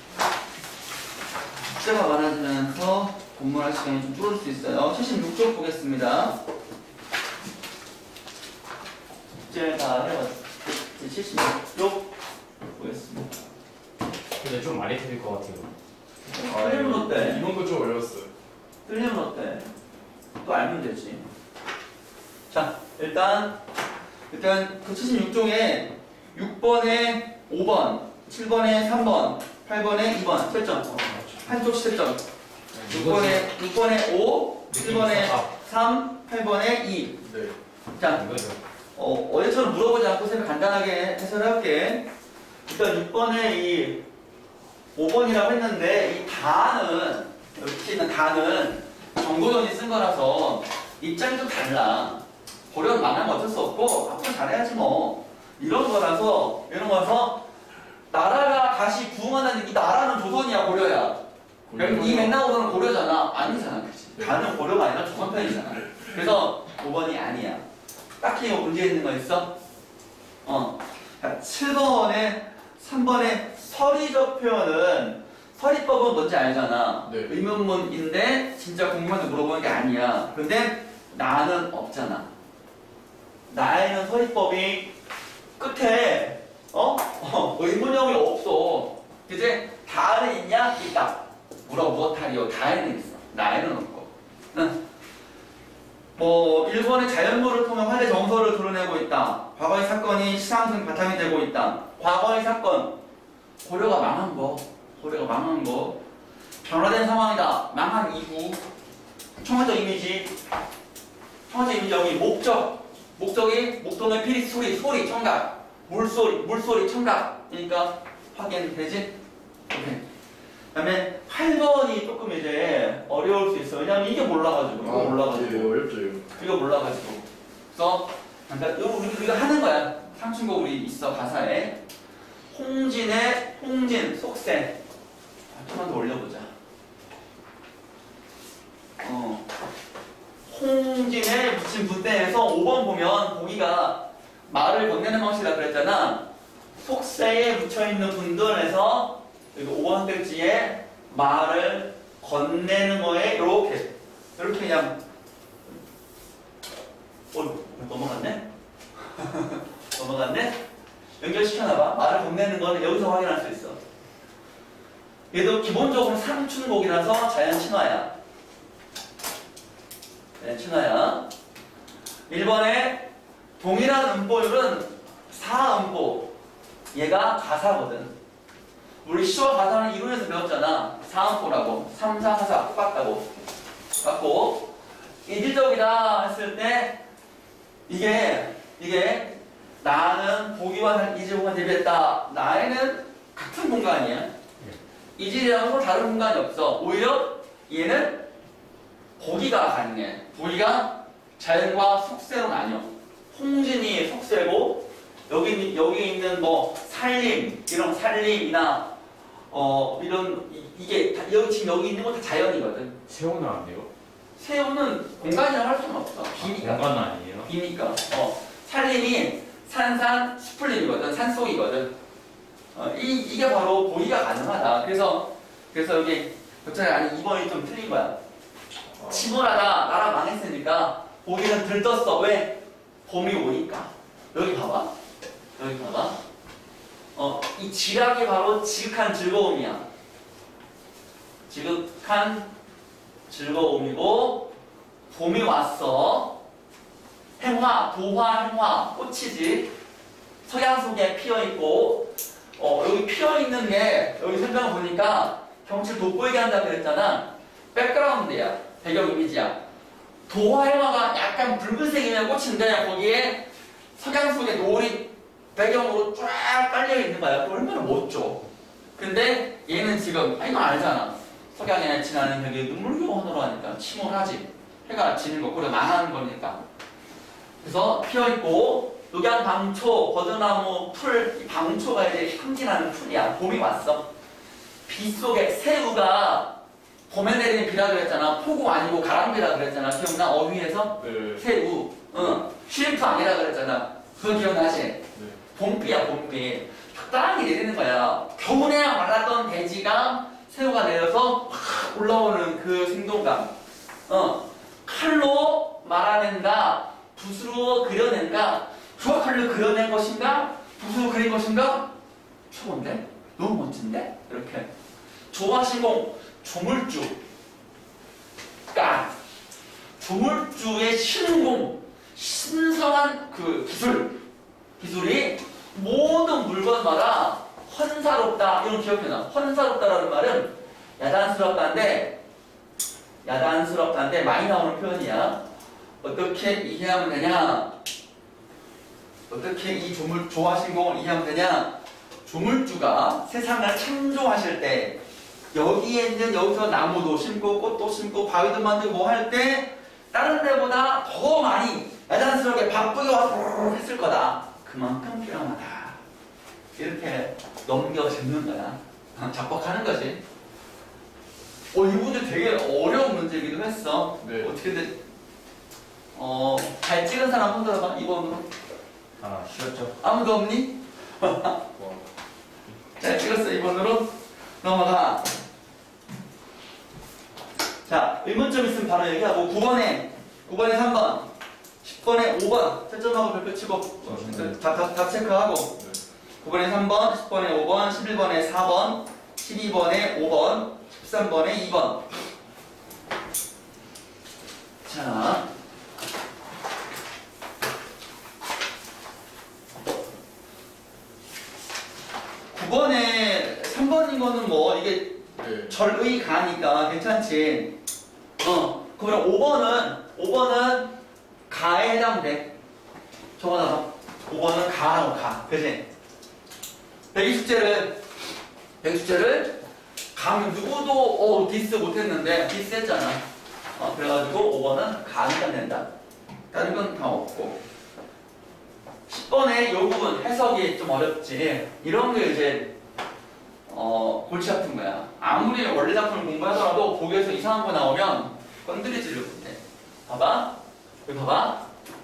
숙제가 많아지면서 공부할 시간이 좀 줄어들 수 있어요. 칠십육 쪽 보겠습니다. 숙제 다 해봤어요. 칠십육 쪽 보겠습니다. 근데 좀 많이 틀릴 것 같아요. 틀리면 어때? 이번 거 좀 어려웠어요. 틀리면 어때? 또 알면 되지. 자, 일단 일단 그 칠십육 종에 육 번에 오 번, 칠 번에 삼 번, 팔 번에 이 번 채점. 한쪽 채점. 육 번에 육 번에 오, 칠 번에 삼, 팔 번에 이. 네. 자, 이거죠. 어, 어제처럼 물어보지 않고 쌤이 간단하게 해설할게. 일단 육 번에 이 오 번이라고 했는데 이 다는 여기 있는 다는 정고전이 쓴 거라서 입장이 좀 달라. 고려는 망하면 어쩔 수 없고 앞으로 잘해야지 뭐. 이런 거라서 이런 거라서 나라가 다시 부흥하는 이 나라는 조선이야 고려야. 그럼 이 맥락으로는 고려잖아. 아니잖아. 그치? 다는 고려가 아니라 조선 편이잖아. 그래서 오 번이 아니야. 딱히 문제 있는 거 있어? 어. 자, 칠 번에 삼 번에 서리적 표현은 서리법은 뭔지 알잖아. 네. 의문문인데 진짜 궁금한데 물어보는 게 아니야. 근데 나는 없잖아. 나에는 서리법이 끝에 어? 어 의문형이 없어. 그지? 다는 있냐? 있다. 물어 무엇하리요? 다에는 있어. 나에는 없고. 응. 뭐 일본의 자연물을 통해 화재 정서를 드러내고 있다. 과거의 사건이 시상승 바탕이 되고 있다. 과거의 사건 고려가 망한 거, 고려가 망한 거, 변화된 상황이다. 망한 이후 청와적 이미지, 청와적 이미지 여기 목적, 목적이 목동의 피리 소리, 소리 청각, 물소리, 물소리 청각. 그러니까 확인되지? 오케이. 그다음에 팔 번이 조금 이제 어려울 수 있어. 왜냐면 이게 몰라가지고, 이거 몰라가지고. 예, 어렵죠 이거. 이거 몰라가지고. 그래서 그러니까 이거 우리 우리가 하는 거야. 상충곡 우리 있어 가사에. 홍진의 홍진 속세. 조금만 더 올려보자. 어. 홍진의 붙인 분대에서 오 번 보면 보기가 말을 건네는 방식이라 그랬잖아. 속세에 묻혀있는 분들에서 여기 오 번 선택지에 말을 건네는 거에 이렇게 이렇게 그냥 어 넘어갔네? 넘어갔네? 연결시켜놔봐. 말을 건네는 거는 여기서 확인할 수 있어. 얘도 기본적으로 상춘곡이라서 자연 친화야. 네, 친화야. 일 번에 동일한 음보율은 사 음보. 얘가 가사거든. 우리 시와 가사는 이론에서 배웠잖아. 사 음보라고. 삼, 사, 사, 사 똑같다고. 같고 이질적이다 했을 때 이게 이게 나는 보기와 이질공간 대비했다. 나에는 같은 공간이야. 이질이라는 건 다른 공간이 없어. 오히려 얘는 보기가 가능해. 보기가 자연과 속세로 나뉘어. 홍진이 속세고 여기 여기 있는 뭐 산림 이런 산림이나 어 이런 이, 이게 다, 여기 지금 여기 있는 건 다 자연이거든. 세우는 안 돼요? 새우는 공간이라 할 수는 없어. 비니까. 공간 아니에요? 비니까. 어 산림이 산산 수풀림이거든. 산속이거든. 어, 이 이게 바로 보기가 가능하다. 그래서 그래서 여기 격차가 아니 이 번이 좀 틀린 거야. 침울하다. 나라 망했으니까 보기는 들떴어. 왜? 봄이 오니까. 여기 봐봐. 여기 봐봐. 어, 이 지각이 바로 지극한 즐거움이야. 지극한 즐거움이고 봄이 왔어. 행화, 도화, 행화, 꽃이지. 석양 속에 피어있고 어, 여기 피어있는 게 여기 설명을 보니까 경치를 돋보이게 한다 그랬잖아. 백그라운드야. 배경 이미지야. 도화, 행화가 약간 붉은색이면 꽃인데 거기에 석양 속에 노을이 배경으로 쫙 깔려있는 거야. 그거 얼마나 멋져. 근데 얘는 지금 아 이거 알잖아. 석양에 지나는 벽에 눈물교환으로 하니까 침울하지. 해가 지는 거 그래 망하는 거니까. 그래서 피어있고 녹양 방초, 버드나무 풀, 이 방초가 이제 향기나는 풀이야. 봄이 왔어. 비 속에 새우가 봄에 내리는 비라 그랬잖아. 폭우 아니고 가랑비라 그랬잖아. 기억나? 어휘에서? 네. 새우. 응. 쉴프 아니라 그랬잖아. 그거 기억나지? 네. 봄비야, 봄비. 적당히 내리는 거야. 겨우내 말랐던 대지가 새우가 내려서 확 올라오는 그 생동감. 어. 칼로 말아낸다. 붓으로 그려낸다. 저 칼로 그려낸 것인가? 붓으로 그린 것인가? 최고인데? 너무 멋진데? 이렇게. 조화신공, 조물주. 까. 조물주의 신공, 신성한 그 기술. 기술이 모든 물건마다 헌사롭다. 이런 기억해놔. 헌사롭다라는 말은 야단스럽다인데, 야단스럽다인데 많이 나오는 표현이야. 어떻게 이해하면 되냐? 어떻게 이 조물, 조화신공을 이해하면 되냐? 조물주가 세상을 창조하실 때 여기에 있는 여기서 나무도 심고 꽃도 심고 바위도 만들고 뭐 할 때 다른 데보다 더 많이 야단스럽게 바쁘게 와서 했을 거다. 그만큼 필요하다. 이렇게 넘겨짚는 거야. 작곡하는 거지. 어, 이 문제 되게 어려운 문제이기도 했어. 네. 어떻게든 어, 잘 찍은 사람 손 들어봐. 이번으로. 아, 쉬웠죠. 아무도 없니? 잘 찍었어. 이번으로 넘어가. 자, 의문점 있으면 바로 얘기하고 구 번에 구 번에 삼 번 십 번에 오 번 채점하고 별표 치고 네. 다, 다, 다 체크하고 네. 구 번에 삼 번, 십 번에 오 번, 십일 번에 사 번, 십이 번에 오 번, 십삼 번에 이 번. 자, 구 번에 삼 번인 거는 뭐 이게 네. 절의 가니까 괜찮지. 어, 그러면 오 번은 오 번은 가에 해당돼. 적어놔봐. 오 번은 가라고 가. 그지? 백이십제를 백이십제를 강 누구도 어 디스 못했는데 디스 했잖아. 어, 그래가지고 오 번은 가니까 된다. 다른 건 다 없고. 십 번에 요 부분 해석이 좀 어렵지. 이런 게 이제 어, 골치 아픈 거야. 아무리 원래 작품을 공부하더라도 보기에서 이상한 거 나오면 건드리지를 못해. 봐봐. 여기 봐봐.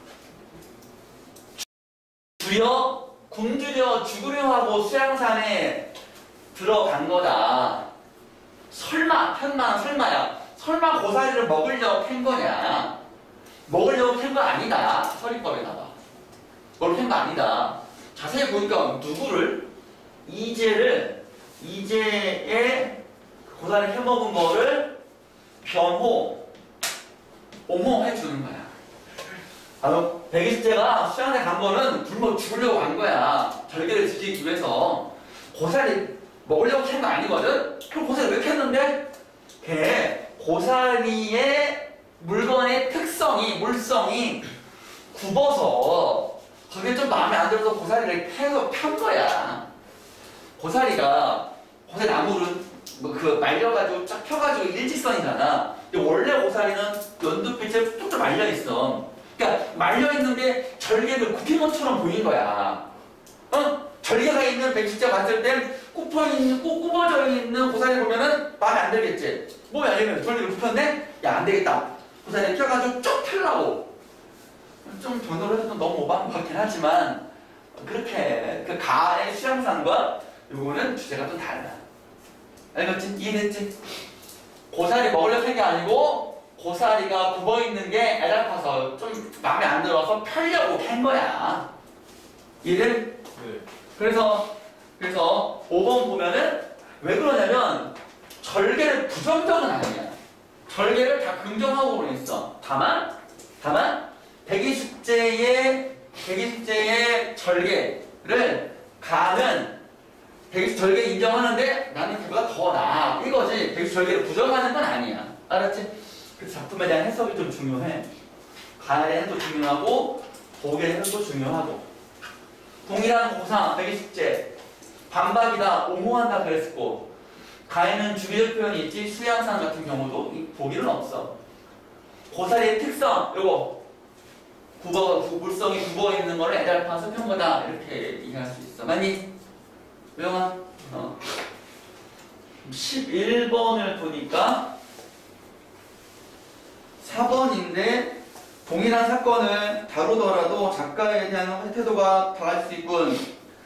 주여, 굶주려 죽으려 하고 수양산에 들어간 거다. 설마, 편만 설마야. 설마 고사리를 먹으려고 캔 거냐? 먹으려고 캔 거 아니다. 서리법에다가. 먹으려고 캔 거 아니다. 자세히 보니까 누구를? 이재를 이제의 고사리 해먹은 거를 변호, 옹호 해주는 거야. 아, 백이십제가 수양대 간 거는 굶어 죽으려고 간 거야. 절개를 지키기 위해서. 고사리 먹으려고 캔 거 아니거든? 그럼 고사리 왜 캤는데? 걔 고사리의 물건의 특성이, 물성이 굽어서 그게 좀 마음에 안 들어서 고사리를 캐서 편 거야. 고사리가 고사리 나무를 뭐 그 말려가지고 쫙 펴가지고 일직선이잖아. 근데 원래 고사리는 연두빛에 뚝뚝 말려 있어. 그러니까 말려 있는 게 절개를 굽힌 것처럼 보인 거야. 어? 절개가 있는 백십자 봤을 땐 굽어 있는 꾹 굽어져 있는 고사리 보면은 마음에 안 들겠지. 몸이 아니면 절개를 굽혔네? 야, 안 되겠다. 고사리 펴가지고 쭉 펴려고. 좀 변호를 해도 너무 오버한 것 같긴 하지만 그렇게 그 가의 수양산과 요거는 주제가 좀 달라. 알겠지? 이해됐지? 고사리 먹으려고 한 게 아니고 고사리가 굽어있는 게 애달파서 좀 마음에 안 들어서 펴려고 캔 거야. 이해를? 네. 그래서 그래서 오 번 보면은 왜 그러냐면 절개를 부정적은 아니야. 절개를 다 긍정하고 있어. 다만 다만 백이십제의 백이십제의 절개를 가는 백이십 절개 인정하는데 나는 그보다 더 나아. 이거지. 백이십 절개를 부정하는 건 아니야. 알았지? 그 작품에 대한 해석이 좀 중요해. 가에 대한 해석도 중요하고 보기에 대한 해석도 중요하고. 동일한 고사 백이십제 반박이다, 옹호한다 그랬고 가에는 주기적 표현이 있지. 수양산 같은 경우도 보기는 없어. 고사리의 특성 요거 굽어, 물성이 굽어 있는 거를 애달파서 편 거다 이렇게 이해할 수 있어. 맞니? 외영아? 어. 십일 번을 보니까 사 번인데 동일한 사건을 다루더라도 작가에 대한 태도가 달라질 수 있군.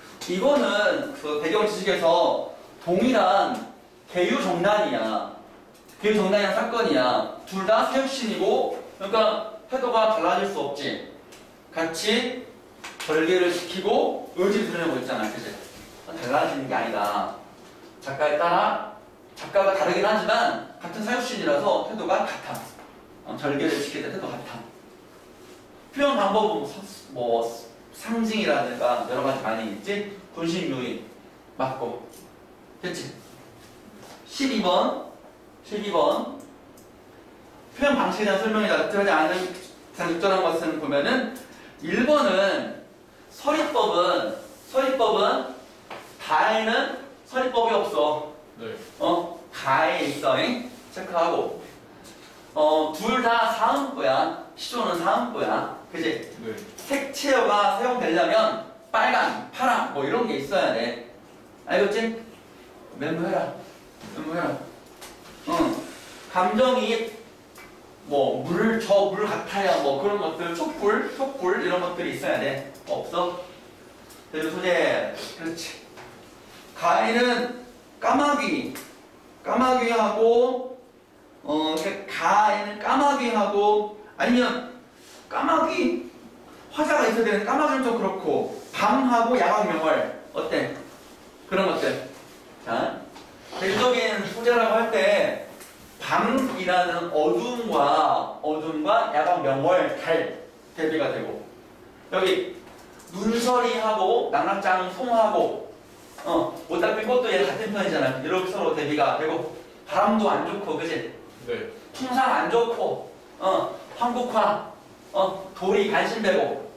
이거는 그 배경 지식에서 동일한 계유정난이야. 계유정난이란 사건이야. 둘 다 사육신이고, 그러니까 태도가 달라질 수 없지. 같이 절개를 시키고 의지를 드러내고 있잖아. 그치? 달라지는 게 아니다. 작가에 따라 작가가 다르긴 하지만 같은 사육신이라서 태도가 같아. 어, 절개를 지킬 때 태도 같아. 표현 방법은 뭐, 뭐 상징이라든가 여러 가지 많이 있지. 분신유의 맞고. 됐지? 십이 번 십이 번 표현 방식에 대한 설명이 나타나지 않은 적절한 것은 보면은 일 번은 서리법은 서리법은 다에는 서리법이 없어. 네. 어 가에 있어. 잉? 체크하고 어 둘 다 사음부야. 시조는 사음부야. 그지? 네. 색채어가 사용되려면 빨간, 파랑 뭐 이런 게 있어야 돼. 알겠지? 메모해라. 메모해라. 응. 감정이 뭐 물, 저 물 같아요. 뭐 그런 것들, 촛불, 촛불 이런 것들이 있어야 돼. 없어? 대조 소재. 그렇지. 가에는 까마귀, 까마귀하고 어 가에는 까마귀하고 아니면 까마귀 화자가 있어야 되는 까마귀는 좀 그렇고 밤하고 야광명월 어때? 그런 것들. 자, 대조적인 소재라고 할 때 밤이라는 어둠과 어둠과 야광명월 달 대비가 되고 여기 눈서리하고 낙낙장 송하고 어 오딱빛 꽃도 얘 같은 편이잖아. 이렇게 서로 대비가 되고 바람도 안 좋고 그지? 네. 풍상 안 좋고 어 황국화 어 돌이 간신배고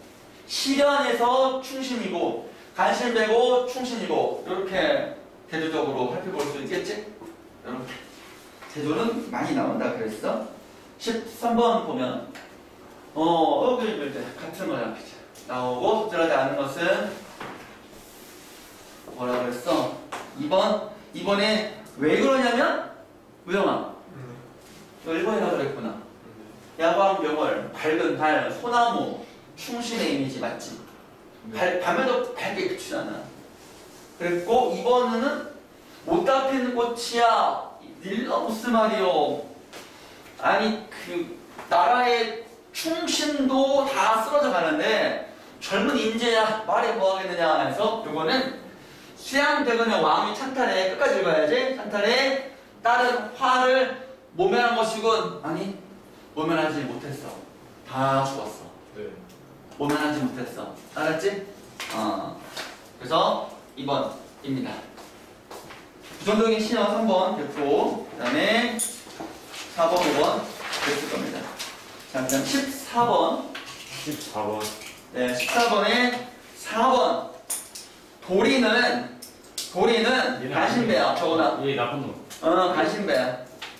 실현에서 충신이고 간신배고 충신이고 이렇게 대조적으로 살펴볼 수 있겠지? 이렇게 대조는 많이 나온다 그랬어. 십삼 번 보면 어 여기 이제 같은 거야. 나오고 적절하지 않은 것은 뭐라 그랬어? 이 번 이 번에 왜 그러냐면 우영아 너 일 번이라고 그랬구나. 야광, 명월, 밝은 달, 소나무, 충신의 이미지 맞지? 네. 달, 밤에도 밝게 비추잖아. 그랬고 이 번은 못다 피는 꽃이야. 닐러 무슨 말이요? 아니 그 나라의 충신도 다 쓰러져 가는데 젊은 인재야 말해 뭐 하겠느냐 해서 요거는 수양대군의 왕이 찬탈해. 끝까지 읽어야지. 찬탈해 따른 화를 모면한 것이군. 아니 모면하지 못했어. 다 죽었어. 네. 모면하지 못했어. 알았지? 어. 그래서 이 번입니다. 부정적인 신호 삼 번 됐고 그 다음에 사 번, 오 번 됐을 겁니다. 자, 그다음 십사 번. 십사 번. 네, 십사 번에 사 번. 도리는 도리는 간신배야. 저거나. 얘 나쁜 놈. 어, 간신배야.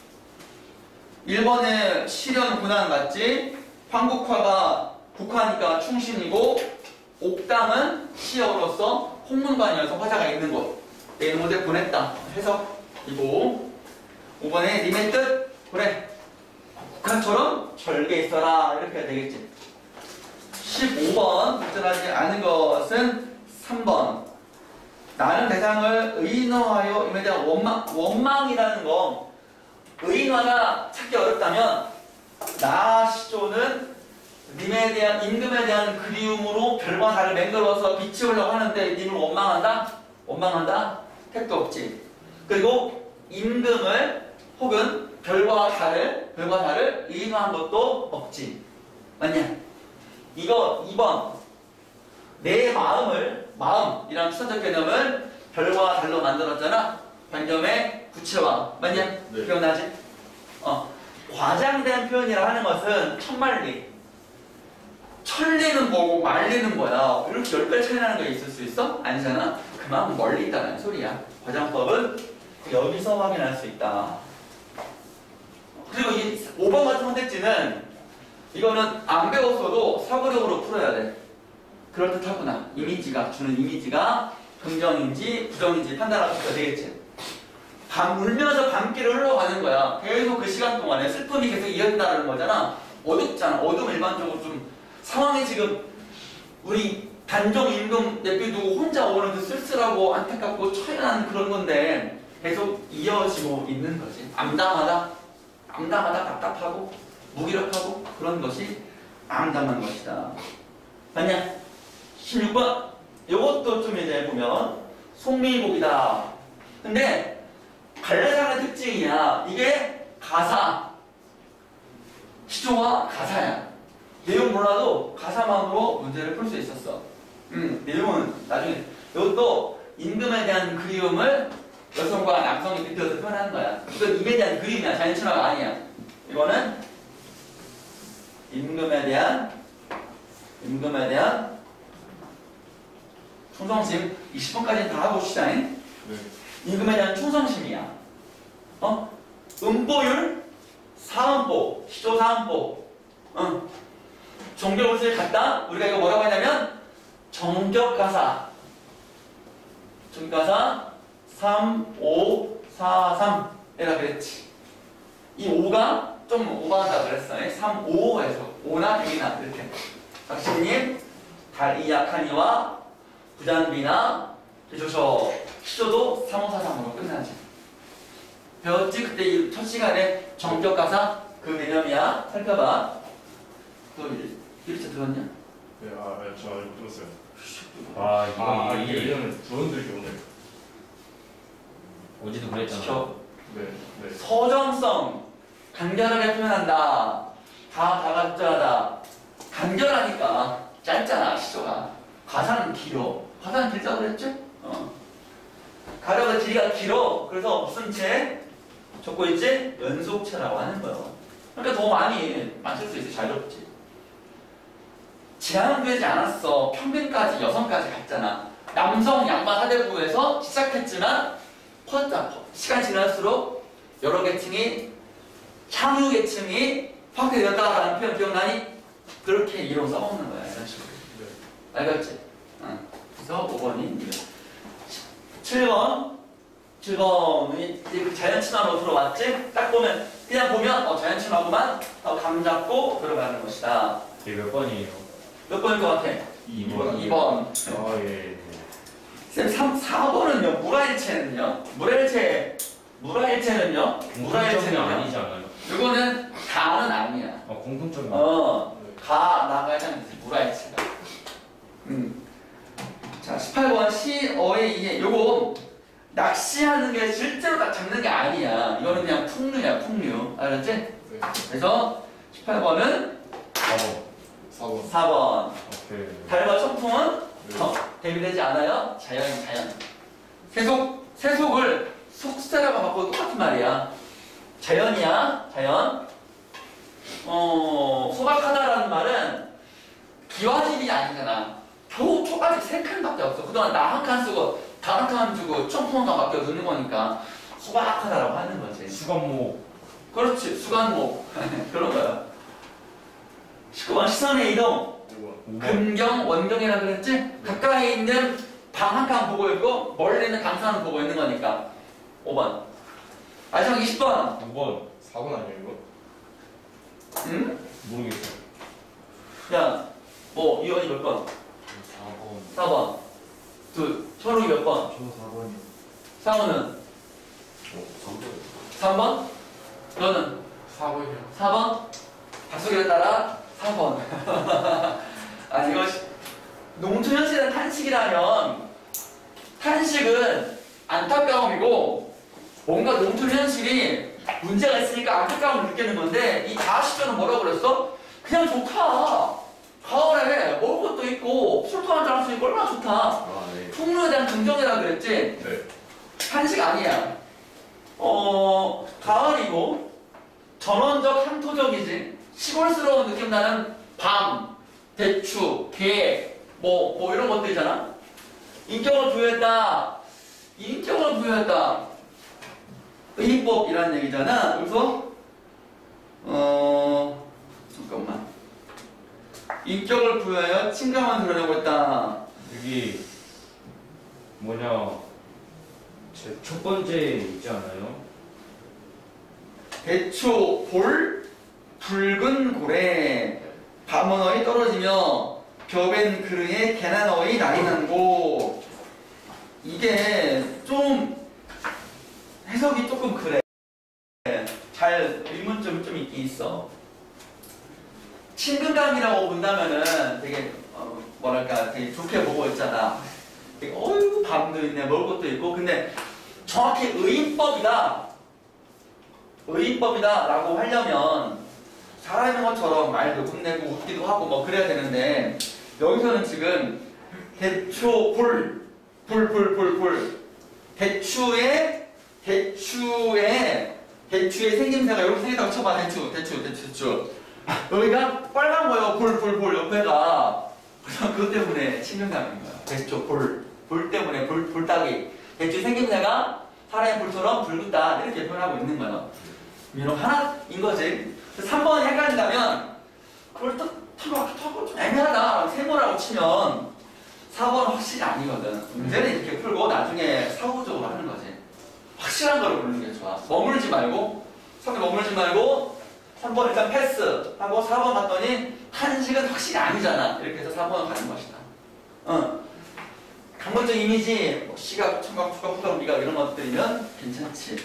일 번에 실현 군한 맞지? 황국화가 국화니까 충신이고 옥당은 시어로서 홍문관이어서 화자가 있는 곳. 내 있는 곳에 보냈다. 해석이고 오 번에 님의 뜻 그래 국화처럼 절개 있어라 이렇게 해야 되겠지. 십오 번 적절하지 않은 것은 삼 번 나는 대상을 의인화하여 임에 대한 원망, 원망이라는 거 의인화가 찾기 어렵다면 나 시조는 님에 대한 임금에 대한 그리움으로 별과 달을 맹글어서 비치우려고 하는데 님을 원망한다? 원망한다? 택도 없지. 그리고 임금을 혹은 별과 달을 별과 달을 의인화한 것도 없지. 맞냐? 이거 이 번 내 마음을 마음이란 추상적 개념을 별과 달로 만들었잖아. 반점의 구체화. 맞냐? 네. 기억나지? 어. 과장된 표현이라 하는 것은 천만리. 천리는 뭐고 말리는 뭐야. 이렇게 열 배 차이 나는 게 있을 수 있어? 아니잖아. 그만큼 멀리 있다는 소리야. 과장법은 여기서 확인할 수 있다. 그리고 이 오 번 같은 선택지는 이거는 안 배웠어도 사고력으로 풀어야 돼. 그럴듯하구나. 이미지가 주는 이미지가 긍정인지 부정인지 판단할 수 있어야 되겠지. 밤 울면서 밤길을 흘러가는 거야. 계속 그 시간 동안에 슬픔이 계속 이어진다는 거잖아. 어둡잖아. 어두움 일반적으로 좀 상황이 지금 우리 단종 임금 내비두고 혼자 오는 그 쓸쓸하고 안타깝고 처연한 그런 건데 계속 이어지고 있는 거지. 암담하다, 암담하다, 답답하고 무기력하고 그런 것이 암담한 것이다. 맞냐? 십육 번 이것도 좀 이제 보면 송미곡이다. 근데 갈래장의 특징이야. 이게 가사, 시조와 가사야. 내용 몰라도 가사만으로 문제를 풀 수 있었어. 음, 내용은 나중에. 이것도 임금에 대한 그리움을 여성과 남성이 빗대어서 표현하는 거야. 이건 임에 대한 그림이야. 자연친화가 아니야. 이거는 임금에 대한 임금에 대한 충성심. 이십 분까지는 다 하고 시작. 네. 임금에 대한 충성심이야. 어? 음보율, 사음보, 시조 사음보. 어. 정격옷을 갖다 우리가 이거 뭐라고 하냐면 정격가사. 정격가사 삼, 오, 사, 삼 이라 그랬지. 이 오가 좀 오버한다 그랬어. 삼, 오 해서 오나 육이나 이렇게. 박신님, 달 이약하니와 부잔비나 해주셔. 시조도 삼, 오, 사, 삼으로 끝나지. 배웠지? 그때 이 첫 시간에 정격가사 그 개념이야. 살펴봐. 너 일차 들었냐? 네, 아, 네, 저 이거 들었어요. 아 이거 아, 이게 이게 왜냐면 부원들이 오늘. 어제도 그랬잖아. 시켜. 네, 네. 서정성, 간결하게 표현한다. 다 다각절하다. 간결하니까 짧잖아 시조가. 가사는 길어. 가사는 길다고 그랬지? 어. 가려가 길이가 길어. 그래서 무슨 체? 적고 있지? 연속체라고 하는 거예요. 그러니까 더 많이 맞출 수 있어. 자유롭지. 제한되지 않았어. 평균까지 여성까지 갔잖아. 남성 양반 사대부에서 시작했지만 퍼졌다. 시간 지날수록 여러 계층이 향유 계층이 확대되었다라는 표현 기억나니? 그렇게 이론 써먹는 거야. 이런 식으로. 네. 알겠지? 응. 그래서 오 번이 칠 번 칠 번이 그 자연친화로 들어왔지? 딱 보면 그냥 보면 어, 자연친화구만 어, 감 잡고 들어가는 것이다. 이게 몇 번이에요? 몇 번일 것 같아? 이 번. 이 번. 아 예. 쌤 삼, 사 번은요. 무라일체는요. 무라일체 무라일체는요. 공통점이 무라일체는요. 아니지 않아요? 이거는 가는 아니야. 아 공통점이. 어, 가 나가야 되는 무라일체가. 음. 자, 십팔 번 시어의 이해. 요거 낚시하는 게 실제로 딱 잡는 게 아니야. 이거는 그냥 풍류야, 풍류. 알았지? 네. 그래서 십팔 번은 사 번. 사 번. 사 번. 오케이. 달과 청풍은 네. 어, 대비되지 않아요? 자연, 자연. 세속, 세속을 속세라고 바꿔도 똑같은 말이야. 자연이야, 자연. 어, 소박하다라는 말은 기와집이 아니잖아. 겨우 초까지 세 칸밖에 없어. 그동안 나 한 칸 쓰고 다 한 칸 주고 청풍 한 칸밖에 넣는 거니까 소박하다라고 하는 거지. 수간목. 그렇지, 수간목. 그런 거야. 십구 번 시선의 이동. 오 번. 오 번. 금경, 원경이라 그랬지? 가까이 있는 방 한 칸 보고 있고 멀리 있는 강산을 보고 있는 거니까. 오 번. 마지막 이십 번. 오 번. 사 번 아니에요, 이거? 응? 모르겠어. 야, 뭐 이원이 몇 번? 사 번. 사 번. 둘, 천욱이 몇 번? 저 사 번이요. 상우는 어, 삼 번. 삼 번? 너는 사 번이요. 사 번? 박수기를 따라 사 번. 아, 이거 농촌 현실은 탄식이라면 탄식은 안타까움이고 뭔가 농촌 현실이 문제가 있으니까 안타까움을 느끼는 건데 이 다시전은 뭐라고 그랬어? 그냥 좋다. 가을에 먹을 것도 있고 술도 한잔 할 수 있고 얼마나 좋다. 아, 네. 풍류에 대한 긍정이라 그랬지? 네. 한식 아니야. 어, 가을이고 전원적 향토적이지. 시골스러운 느낌 나는 밤, 대추, 개, 뭐, 뭐 이런 것들이잖아. 인격을 부여했다. 인격을 부여했다. 의법이라는 얘기잖아. 그래서 어, 잠깐만. 인격을 부여하여 친감을 드러내고 있다. 여기 뭐냐 제 첫 번째 있지 않아요? 대초 볼 붉은 고래 밤원어이 떨어지며 벼벤 그르에 개나너이 날이 난고. 이게 좀 해석이 조금 그래. 잘 의문점이 좀 있긴 있어. 친근감이라고 본다면은 되게 어, 뭐랄까 되게 좋게 보고 있잖아. 되게 어이구 밤도 있네, 먹을 것도 있고. 근데 정확히 의인법이다, 의인법이다 라고 하려면 살아있는 것처럼 말도 끝내고 웃기도 하고 뭐 그래야 되는데, 여기서는 지금 대추 불, 불, 불, 불, 불, 대추에 대추에 대추의 생김새가 여기 생겼다고 쳐봐. 대추, 대추, 대추, 대추. 여기가 빨간 거예요. 불, 불, 불 옆에가. 그래서 그것 때문에 친근감인 거야. 대추 불, 불 때문에 불, 불따기. 대추 생김새가 살아있는 불처럼 붉다 이렇게 표현하고 있는 거예요. 이런 하나인 거지. 삼 번이 헷갈린다면 그걸 또 타고 타고 좀 애매하다 세모라고 치면 사 번은 확실히 아니거든. 문제는 이렇게 풀고 나중에 사후적으로 하는 거지. 확실한 걸 고르는 게 좋아. 머물지 말고, 삼 번 머물지 말고, 삼 번 일단 패스 하고 사 번 갔더니 한식은 확실히 아니잖아. 이렇게 해서 사 번을 가는 것이다. 어. 감각적 이미지, 뭐 시각, 청각, 후각, 후각, 미각 이런 것들이면 괜찮지.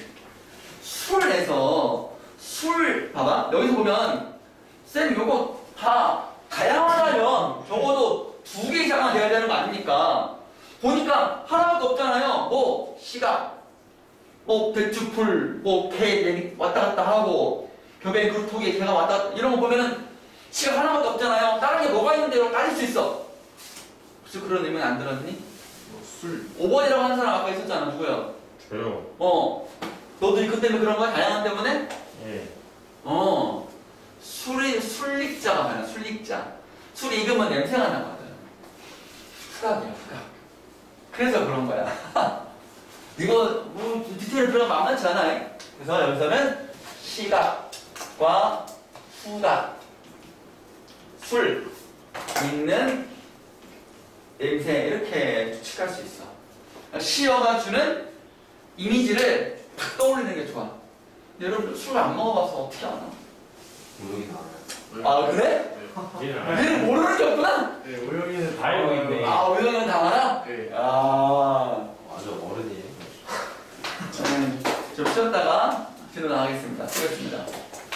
술에서 술 봐봐. 여기서 보면 쌤 요거 다 다양하다면 적어도 두 개 이상은 돼야 되는 거 아닙니까? 보니까 하나밖에 없잖아요. 뭐 시각, 뭐 대추풀, 뭐 개 왔다 갔다 하고 벽에 그 톡에 개가 왔다 갔다 이런 거 보면은 시각 하나밖에 없잖아요. 다른 게 뭐가 있는데 이걸 따질 수 있어. 혹시 그런 의미 안 들었니? 뭐 술. 오 번이라고 하는 사람 아까 있었잖아. 누구야? 저요. 어. 너도 그 때문에 그런 거야? 다양한 때문에? 예. 어. 술이, 술릭자가 많아. 술릭자. 술이 익으면 냄새가 나거든. 후각이야, 후각. 그래서 그런 거야. 이거 뭐 디테일 들어가면 만만치 않아. 그래서 여기서는 시각과 후각, 술, 읽는 냄새 이렇게 추측할 수 있어. 시어가 주는 이미지를 딱 떠올리는 게 좋아. 여러분 술 안 먹어봐서 어떻게 아나? 우영이 나와요. 아 그래? 얘는 네. 얘는 모르는 게 없구나? 네, 오영이는 다 알고 있네. 아 우영은 다 알아? 네. 아 아주 어른이에요. 저는 좀 쉬었다가 뒤로 나가겠습니다. 수고했습니다.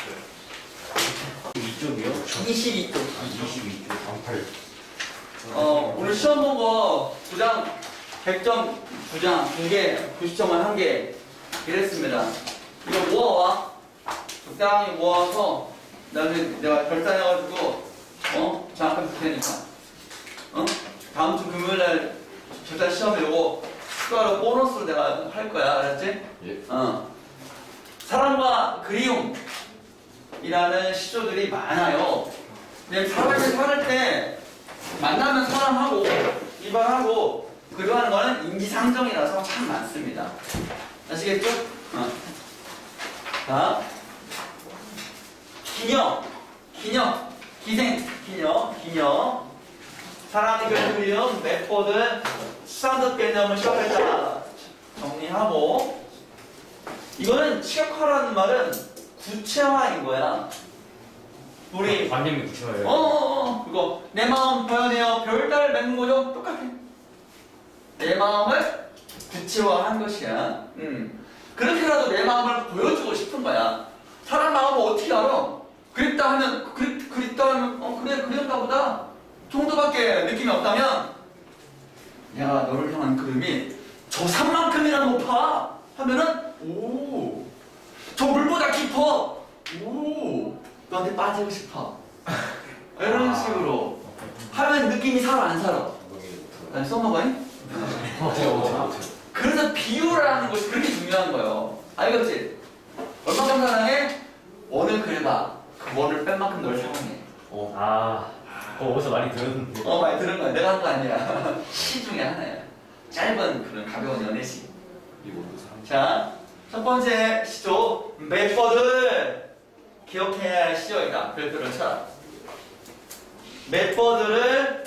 이쪽이요? 이십이 쪽. 이십이 쪽. 방팔. 어, 오늘 시험 본 거 두 장, 백 점 두 장, 두 개, 구십 점만 한 개 이랬습니다. 이거 모아와. 적당히 모아서 나중에 내가 결산해가지고 어? 정확하게 볼 테니까. 어? 다음 주 금요일날 결산 시험에 요거 추가로 보너스로 내가 할 거야. 알았지? 예. 어. 사랑과 그리움이라는 시조들이 많아요. 근데 사람이 살을 때 만나면 사랑하고 일반하고 그리워하는 거는 인지상정이라서 참 많습니다. 아시겠죠? 어. 자, 기녀, 기녀, 기생, 기녀, 기녀. 사랑의 그리움, 메포드, 수상적 개념을 시작했다. 정리하고. 이거는 시각화라는 말은 구체화인 거야. 우리 관념이 구체화예요. 어어어 그거 내 마음 보여내어 별달 맺는 거죠? 똑같아. 내 마음을 구체화한 것이야. 음. 그렇게라도 내 마음을 보여주고 싶은 거야. 사람 마음을 어떻게 알아? 그립다 하면 그립, 그립다 하면 어 그래 그랬나 보다 정도밖에 느낌이 없다면 내가 너를 향한 그림이 저 산만큼이나 높아 하면은 오 저 물보다 깊어 오 너한테 빠지고 싶어. 이런 식으로 하면 느낌이 살아 안 살아? 아니 써먹어니? 못해요, 못해요, 못해요. 그래서 비유라는 것이 그렇게 중요한 거예요. 알겠지? 얼마큼 사랑해? 원을 그려봐. 그 원을 뺀 만큼 널 사랑해. 어. 아, 그거 어디서 많이 들었는데. 어 많이 들은 거야. 내가 한 거 아니야. 시 중에 하나야. 짧은 그런 가벼운 연애시. 이것도 사람. 자, 첫 번째 시조 메퍼드를 기억해야 할 시조이다. 별표를 쳐라. 메퍼드를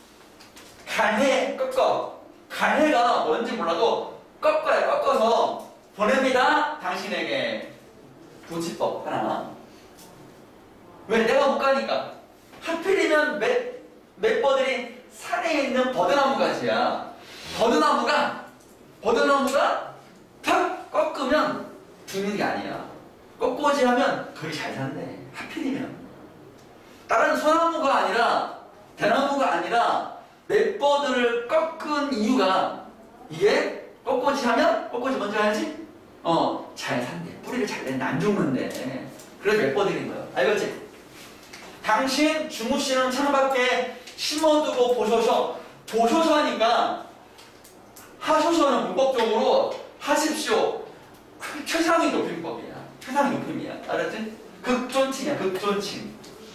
간해 꺾어. 간해가 뭔지 몰라도 꺾어요. 꺾어서 보냅니다. 당신에게 도치법 하나. 왜? 내가 못 가니까. 하필이면 몇, 멤버들이 산에 있는 버드나무 가지야. 버드나무가, 버드나무가 탁 꺾으면 죽는 게 아니야. 꺾고지 하면 거기 잘 산대. 하필이면. 다른 소나무가 아니라, 대나무가 아니라, 멤버들을 꺾은 이유가, 이게 꺾고지 하면, 꺾고지 먼저 해야지? 어, 잘 산대. 뿌리를 잘 낸다. 안 죽는데. 그래서 멤버들인 거야. 알겠지? 당신 주무시는 창밖에 심어두고 보소서. 보소서 하니까 하소서는 문법적으로 하십시오. 최상위 높임법이야. 최상위 높임이야. 알았지? 극존칭이야. 극존칭.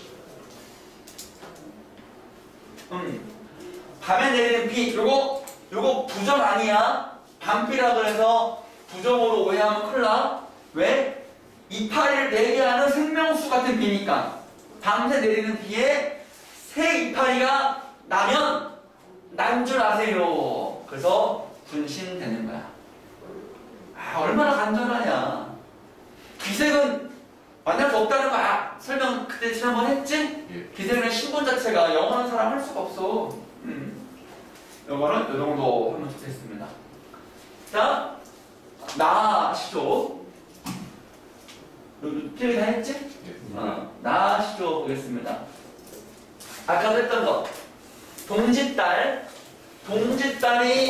음. 밤에 내리는 비. 요거 요거 부정 아니야. 밤비라 그래서 부정으로 오해하면 큰일 나. 왜? 이파리를 내게 하는 생명수 같은 비니까. 밤새 내리는 비에 새 이파리가 나면 난 줄 아세요. 그래서 분신되는 거야. 아, 얼마나 간절하냐. 기색은 만날 수 없다는 거 아, 설명 그때 지난번 했지? 예. 기색은 신분 자체가 영원한 사람 할 수가 없어. 음. 이거는 이 정도 하면 좋겠습니다. 자, 나 아시죠? 필기 다 했지? 예. 어, 나 아시죠? 보겠습니다. 아까도 했던 거. 동짓달. 동짓달이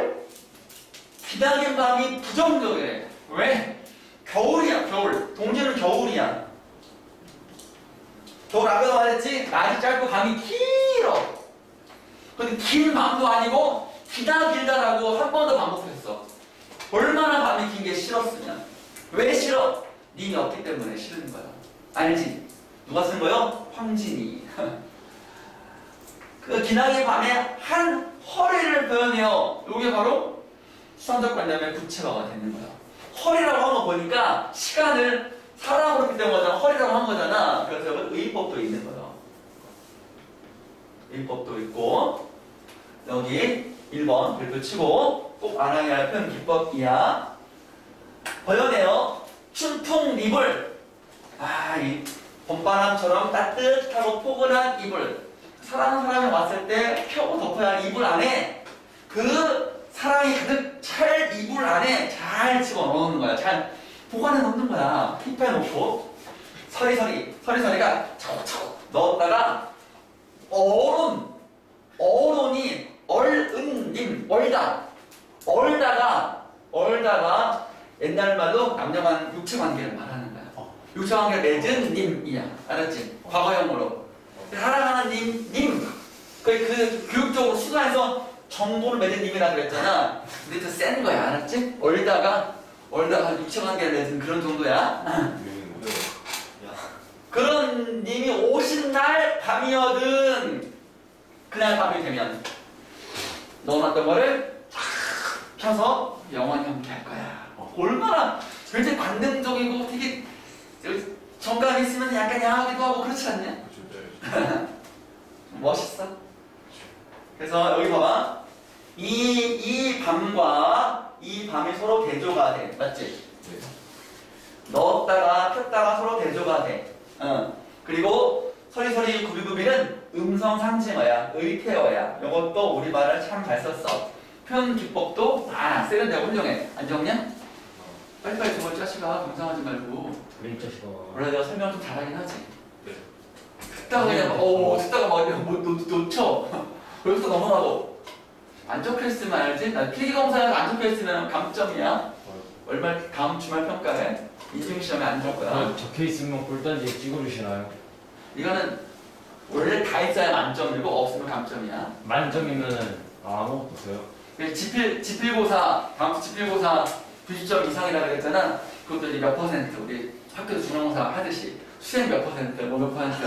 기나긴 밤이 부정적이래. 왜? 겨울이야, 겨울. 동지는 겨울이야. 겨울 아까도 말했지? 낮이 짧고 밤이 길어. 근데 긴 밤도 아니고 기나 길다라고 한 번 더 반복했어. 얼마나 밤이 긴 게 싫었으냐. 왜 싫어? 님이 없기 때문에 싫은 거야. 알지? 누가 쓴 거요? 황진이. 그 기나긴 밤에 한 허리를 표현해요. 이게 바로 수상적 관념의 구체화가 되는 거야. 허리라고 한 거 보니까 시간을 사람으로 표현한 거잖아. 허리라고 한 거잖아. 그래서 여기 의법도 있는 거야. 의법도 있고 여기 일 번 별표 치고 꼭 알아야 할 표현 기법이야. 번역해요. 춘풍 이불. 아, 이 봄바람처럼 따뜻하고 포근한 이불. 사랑하는 사람이 왔을 때 펴고 덮어야 할 이불 안에 그 사랑이 가득 찰 이불 안에 잘 집어넣는 거야. 잘 보관해 놓는 거야. 힙해 놓고 서리서리 서리서리가 차곡차곡 넣었다가 어른 어른이 얼은님 얼다 얼다가 얼다가 옛날 말로 남녀간 육체관계를 말하는 거야. 육체관계 맺은 님이야. 알았지? 과거형으로 사랑하는 님, 님. 그, 그 교육적으로 수사해서 정보를 맺은 님이라 그랬잖아. 근데 더 센 거야. 알았지? 얼다가 얼다가 육체관계를 맺은 그런 정도야. 그런 님이 오신 날 밤이거든. 그날 밤이 되면 넣어놨던 거를 쫙 펴서 영원히 함께 할 거야. 얼마나 굉장히 관능적이고 되게 정감이 있으면 약간 야하기도 하고 그렇지 않냐? 멋있어. 그래서 여기 봐봐. 이, 이 밤과 이 밤이 서로 대조가 돼. 맞지? 네. 넣었다가 폈다가 서로 대조가 돼. 어. 그리고 서리서리 구비구비는 음성 상징어야. 의태어야. 이것도 우리말을 참 잘 썼어. 표현 기법도 다 세련되고 훌륭해. 안 적냐? 빨리빨리 저걸 자식아. 경상하지 말고. 그래 자식아. 원래 내가 설명 좀 잘하긴 하지. 네. 듣다가 그냥 어 듣다가 막 뭐, 놓, 놓쳐. 그래서 넘어가고. 안 적혀있으면 알지? 나 필기검사에서 안 적혀있으면 감점이야. 얼마 다음 주말 평가에 인증시험에 안 줄 거야. 아, 적혀 있으면 꿀단지 찍어주시나요? 이거는 원래 다 있어야 만점이고 없으면 감점이야. 만점이면은 아무것도 없어요. 그래서 지필, 지필고사, 다음 주 지필고사 구십 점 이상이라 그랬잖아. 그것도 이제 몇 퍼센트, 우리 학교 중간고사 하듯이 수행 몇 퍼센트, 뭐 몇 퍼센트.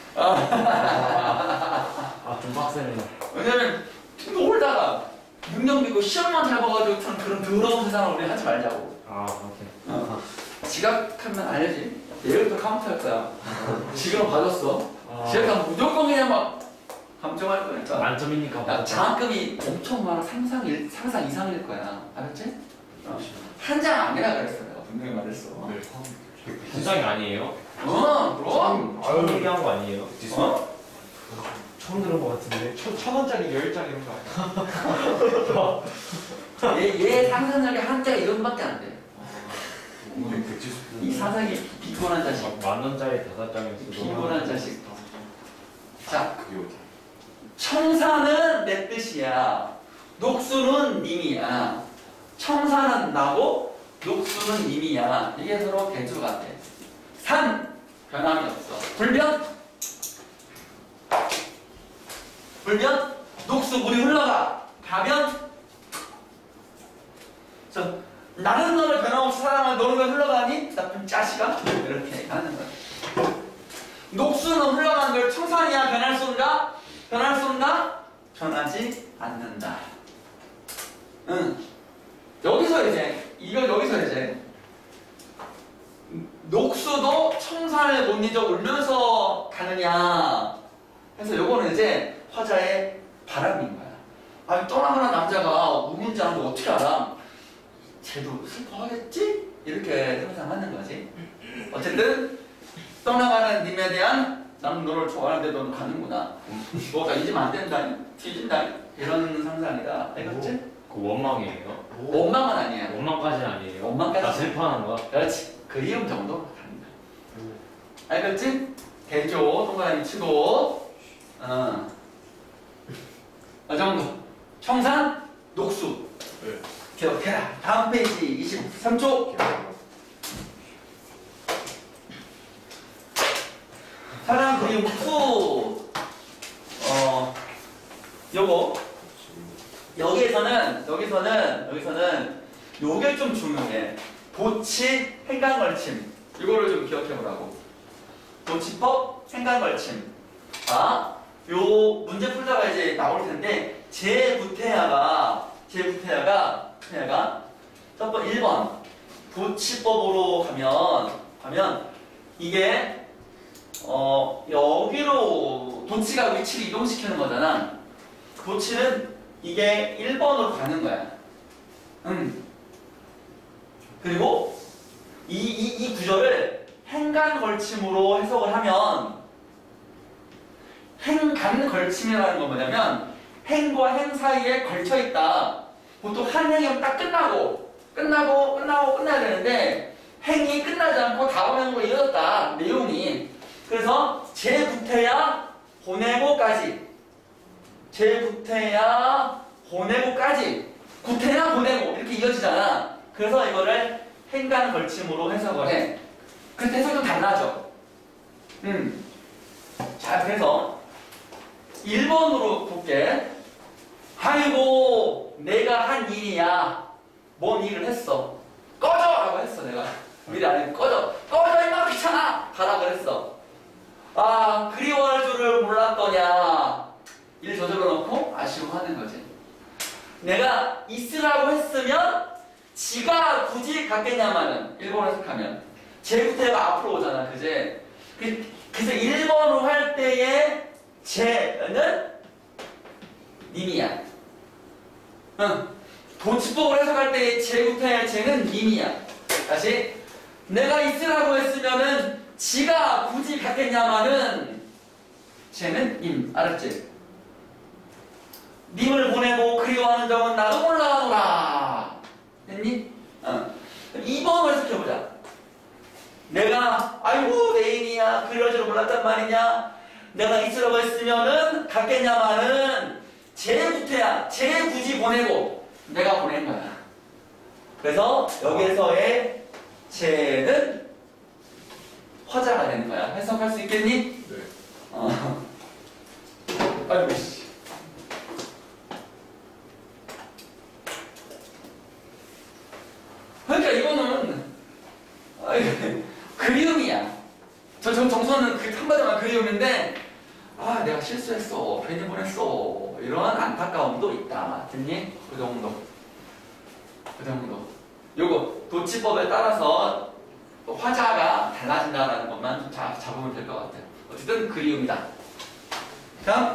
아, 좀 빡세네. 왜냐면 놀다가 능력 믿고 시험만 잘 봐가지고 참 그런 더러운 세상을 우리 하지 말자고. 아, 오케이. 어. 지각하면 알지? 내일부터 카운트 할 거야. 지금 봐줬어. 아, 지각하면 무조건 그냥 막 감점할 거니까. 만점이니까. 야, 받았다. 장학금이 엄청 많아. 상상, 일, 상상 이상일 거야. 알았지? 어. 한 장 아니라 그랬어. 내가 분명히 말했어. 네. 한 장이 아니에요? 어, 그럼. 처음 얘기한 거 아니에요? 어? 처음 들은 것 같은데. 천, 천 원짜리, 열 짜리 이런 거 아니야? 얘, 얘 상상력이 한자가 이것밖에 안 돼. 오늘 백지수. 이 사상이 비꼬한 자식. 만 원짜리 다섯 장을 쓰고. 비꼬한 자식. 자, 그게 어디? 청사는 내 뜻이야. 녹수는 님이야. 청사는 나고 녹수는 님이야. 이게 서로 대조가 돼. 산 변함이 없어. 불변 불변 녹수 물이 흘러가. 가변 저 나는 너를 변함없이 사랑하는 너는 왜 흘러가니? 나쁜 자식아. 이렇게 하는 거야. 녹수는 흘러가는 걸 청산이야 변할 수 없나? 변할 수 없나? 변하지 않는다. 응. 여기서 이제 이거 여기서 이제 녹수도 청산을 못 잊어 울면서 가느냐 해서 요거는 이제 화자의 바람인 거야. 아니 떠나가는 남자가 우는지 아는데 어떻게 알아? 쟤도 슬퍼하겠지? 이렇게 상상하는 거지. 어쨌든 떠나가는 님에 대한 나는 너를 좋아하는데 너는 가는구나. 너가 잊으면 안 된다. 뒤진다. 이런 상상이다. 알겠지? 그 원망이에요? 원망은 아니야. 원망까지는 아니에요? 원망까지. 나 슬퍼하는 거야? 그렇지. 그리움 정도 가는 거야. 알겠지? 대조 동그라미 치고 어. 이 정도. 청산 녹수. 네. 기억해라. 다음 페이지 이십삼 초. 사랑 그리움 투. 어, 요거 여기에서는 여기서는 여기서는 요게 좀 중요해. 도치 행간걸침. 이거를 좀 기억해 보라고. 도치법 행간걸침. 자, 요 문제 풀다가 이제 나올 텐데 제구태야가 제구태야가 태야가 첫 번 일 번 도치법으로 가면 가면 이게 어, 여기로 도치가 위치를 이동시키는 거잖아. 도치는 이게 일 번으로 가는 거야. 음. 그리고 이, 이, 이 구절을 행간걸침으로 해석을 하면 행간걸침이라는 건 뭐냐면 행과 행 사이에 걸쳐있다. 보통 한 행이면 딱 끝나고 끝나고 끝나고 끝나야 되는데 행이 끝나지 않고 다음 행으로 이어졌다. 내용이. 그래서 제구태야 보내고까지 제구태야 보내고까지 구태야 보내고 이렇게 이어지잖아. 그래서 이거를 행간 걸침으로 해석을 해. 그때 해석이 좀 달라져. 음. 자, 그래서 일 번으로 볼게. 아이고 내가 한 일이야. 뭔 일을 했어. 꺼져! 라고 했어 내가. 미리 안 해. 꺼져! 꺼져 임마 귀찮아! 가라 그랬어. 아 그리워할 줄을 몰랐더냐. 일 저절로 놓고 아쉬워하는 거지. 내가 있으라고 했으면 지가 굳이 갔겠냐마는 일본어 해석하면 제구태가 앞으로 오잖아. 그제? 그래서 일 번으로 할 때의 제는 님이야. 응. 도치법으로 해석할 때의 제구태의 제는 님이야. 다시 내가 있으라고 했으면은 지가 굳이 갔겠냐마는 쟤는 임. 알았지? 님을 보내고 그리워하는 점은 나도 몰라노라. 됐니? 어. 이 번을 해석해보자. 내가 아이고 내 인이야 그리워할 줄 몰랐단 말이냐. 내가 있으라고 했으면은 갔겠냐마는 쟤부터야. 쟤 굳이 보내고 내가 보낸 거야. 그래서 여기에서의 쟤는 화자가 되는 거야. 해석할 수 있겠니? 네. 어. 아이고 씨. 그러니까 이거는 아이, 그리움이야. 저, 저 정서는 그 한마디만 그리움인데 아 내가 실수했어. 괜히 보냈어. 이런 안타까움도 있다. 듣니? 그 정도. 그 정도. 요거 도치법에 따라서 화자가 달라진다는 것만 좀 자, 잡으면 될 것 같아요. 어쨌든 그리움이다. 다음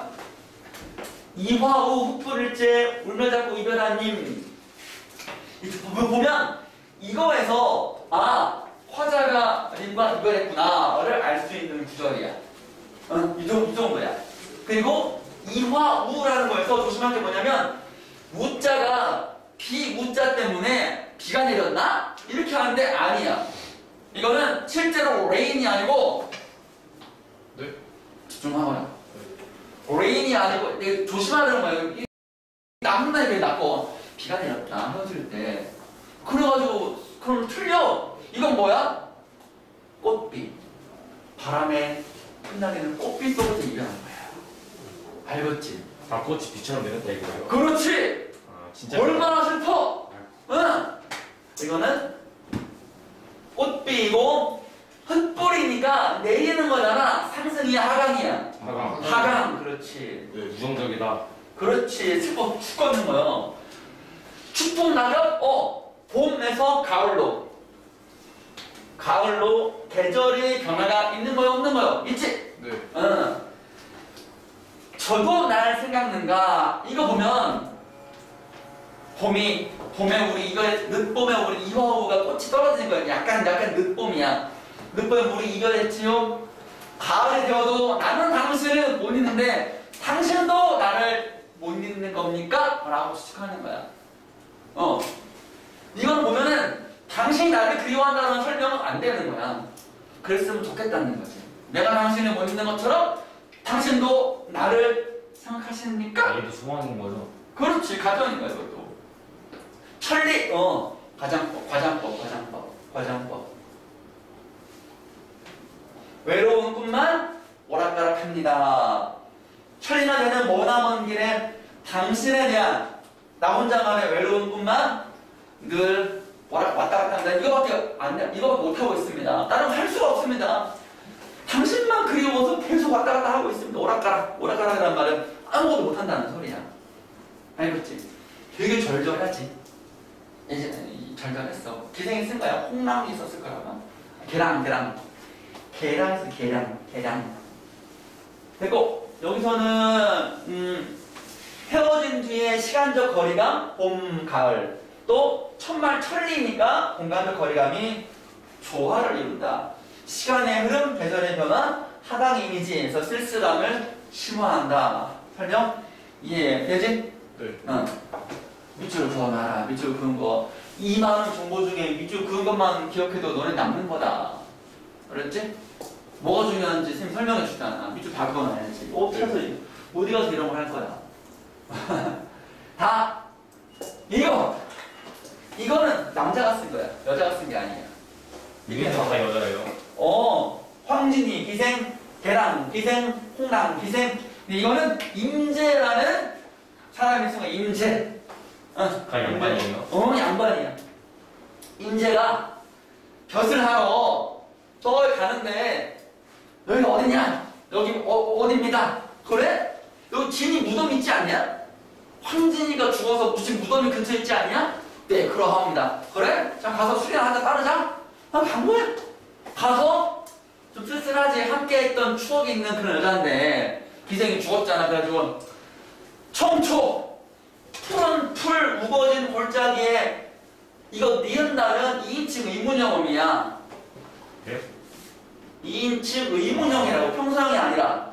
이화우 흑불일제 울며 잡고 이별한 님. 보면 이거에서 아 화자가 림과 이별했구나를 알 수 있는 구절이야. 어, 이, 정, 이 정도야. 그리고 이화우라는 거에서 조심할 게 뭐냐면 우자가 비우자 때문에 비가 내렸나? 이렇게 하는데 아니야. 이거는 실제로 레인이 아니고 네? 집중하거나 레인이 아니고 되게 조심하는 거예요. 남날 왜 났고 비가 내렸다 헤어질 때 그래가지고 그럼 틀려. 이건 뭐야? 꽃빛. 바람에 흩날리는 꽃빛 속에서 일어난 거야. 알겠지? 아 꽃이 비처럼 내렸다 이거예요? 그렇지. 아 진짜. 얼마나 슬퍼. 응. 이거는 꽃빛이고 흩뿌리니까 내리는 거잖아. 상승이야 하강이야? 하강. 하강. 그렇지. 네, 부정적이다. 그렇지. 슬퍼 죽겠는 거예요. 축복 낙엽, 어, 봄에서 가을로. 가을로 계절의 변화가 있는 거요, 없는 거요? 있지? 네. 응. 저도 날 생각는가? 이거 보면, 봄이, 봄에 우리 이거, 늦봄에 우리 이화우가 꽃이 떨어지는 거야. 약간, 약간 늦봄이야. 늦봄에 우리 이거 했지요? 가을이 되어도 나는 당신을 못 잊는데, 당신도 나를 못 잊는 겁니까? 라고 추측하는 거야. 어. 이건 보면은 당신이 나를 그리워한다는 설명은 안 되는 거야. 그랬으면 좋겠다는 거지. 내가 당신을 못 잊는 것처럼 당신도 나를 생각하십니까? 얘도 소망인 거죠. 그렇지. 가정인 거야, 이것도. 천리, 어. 과장법, 과장법, 과장법, 과장법. 외로운 꿈만 오락가락합니다. 천리나 되는 머나먼 길에 당신에 대한 나 혼자만의 외로운 꿈만 늘 왔다 갔다 한다. 이거밖에 안 돼. 이거밖에 못하고 있습니다. 다른 거 할 수가 없습니다. 당신만 그리워서 계속 왔다 갔다 하고 있습니다. 오락가락. 오락가락이란 말은 아무것도 못한다는 소리야. 알겠지? 되게 절절하지? 이제 절절했어. 기생이 쓴 거야. 홍랑이 썼을 거라고. 계랑, 계랑. 계랑에서 계랑, 계랑. 됐고, 여기서는, 음, 헤어진 뒤에 시간적 거리감, 봄, 가을. 또 첫말 천리니까 공간적 거리감이 조화를 이룬다. 시간의 흐름, 계절의 변화, 하강 이미지에서 쓸쓸함을 심화한다. 설명? 이해되지? 네. 응. 밑줄 그어놔라. 밑줄 그은 거. 이 많은 정보 중에 밑줄 그은 것만 기억해도 너네 남는 거다. 그랬지? 뭐가 중요한지 선생님 설명해 주잖아. 밑줄 다 그어놔야지. 오, 펴서 어디 가서 이런 걸 할 거야. 다 이거 이거는 남자가 쓴 거야. 여자가 쓴 게 아니야. 이게 다 여자예요. 어, 황진이 기생, 계랑 기생, 홍랑 기생. 근데 이거는 임재라는 사람이 쓴 거야. 임재. 어, 다 양반이에요? 어, 양반이야. 임재가 벼슬 하러 떠 가는데 여기 어디냐? 여기 어, 어디입니다. 그래? 여기 진이 무덤 있지 않냐? 황진이가 죽어서 무슨 무덤이 근처에 있지 않냐? 네, 그러합니다. 그래? 자, 가서 수리나 하자 따르자. 아, 간 거야. 가서 좀 쓸쓸하지. 함께 했던 추억이 있는 그런 여자인데 기생이 죽었잖아. 그래가지고 청초 푸른 풀 우거진 골짜기에 이거 니은다면 이인칭 의문형음이야. 예? 이인칭 의문형이라고 평상이 아니라.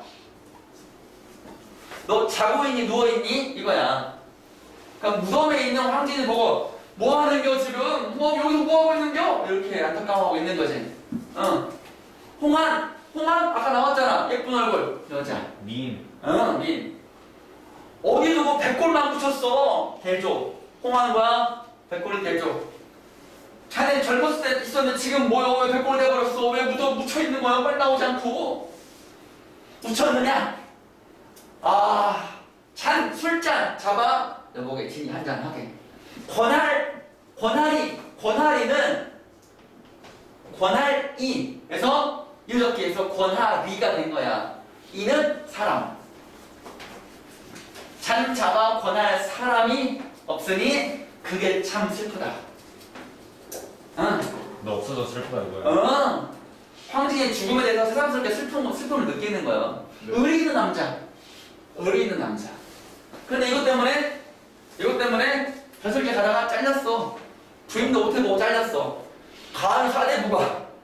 너 자고 있니 누워있니? 이거야. 그러니까 무덤에 있는 황진이 보고 뭐 하는겨 지금? 뭐 여기서 뭐 하고 있는겨? 이렇게 안타까워하고 있는 거지. 어. 홍한, 홍한 아까 나왔잖아. 예쁜 얼굴 여자. 미인. 어, 민. 어디도 뭐 백골만 붙였어. 대조. 홍한과 백골이 대조. 자네 젊었을 때 있었는데 지금 뭐야? 왜 백골 돼버렸어? 왜 묻어 묻혀 있는 거야? 빨리 나오지 않고. 묻혔느냐? 아, 잔, 술잔 잡아 여보게 진이 한잔 하게. 권할, 권할이, 권할이는 권할이에서 유적기에서 권하리가 된 거야. 이는 사람. 잔 잡아 권할 사람이 없으니 그게 참 슬프다. 응. 너 없어져 슬프다 이거야. 응. 황진의 죽음에 대해서 새삼스럽게 슬픔, 슬픔을 느끼는 거예요. 네. 의리 있는 남자. 의리 있는 남자. 그런데 이것 때문에, 이것 때문에 벼슬게 가다가 잘렸어. 부임도 못해보고 잘렸어. 가을 사대부가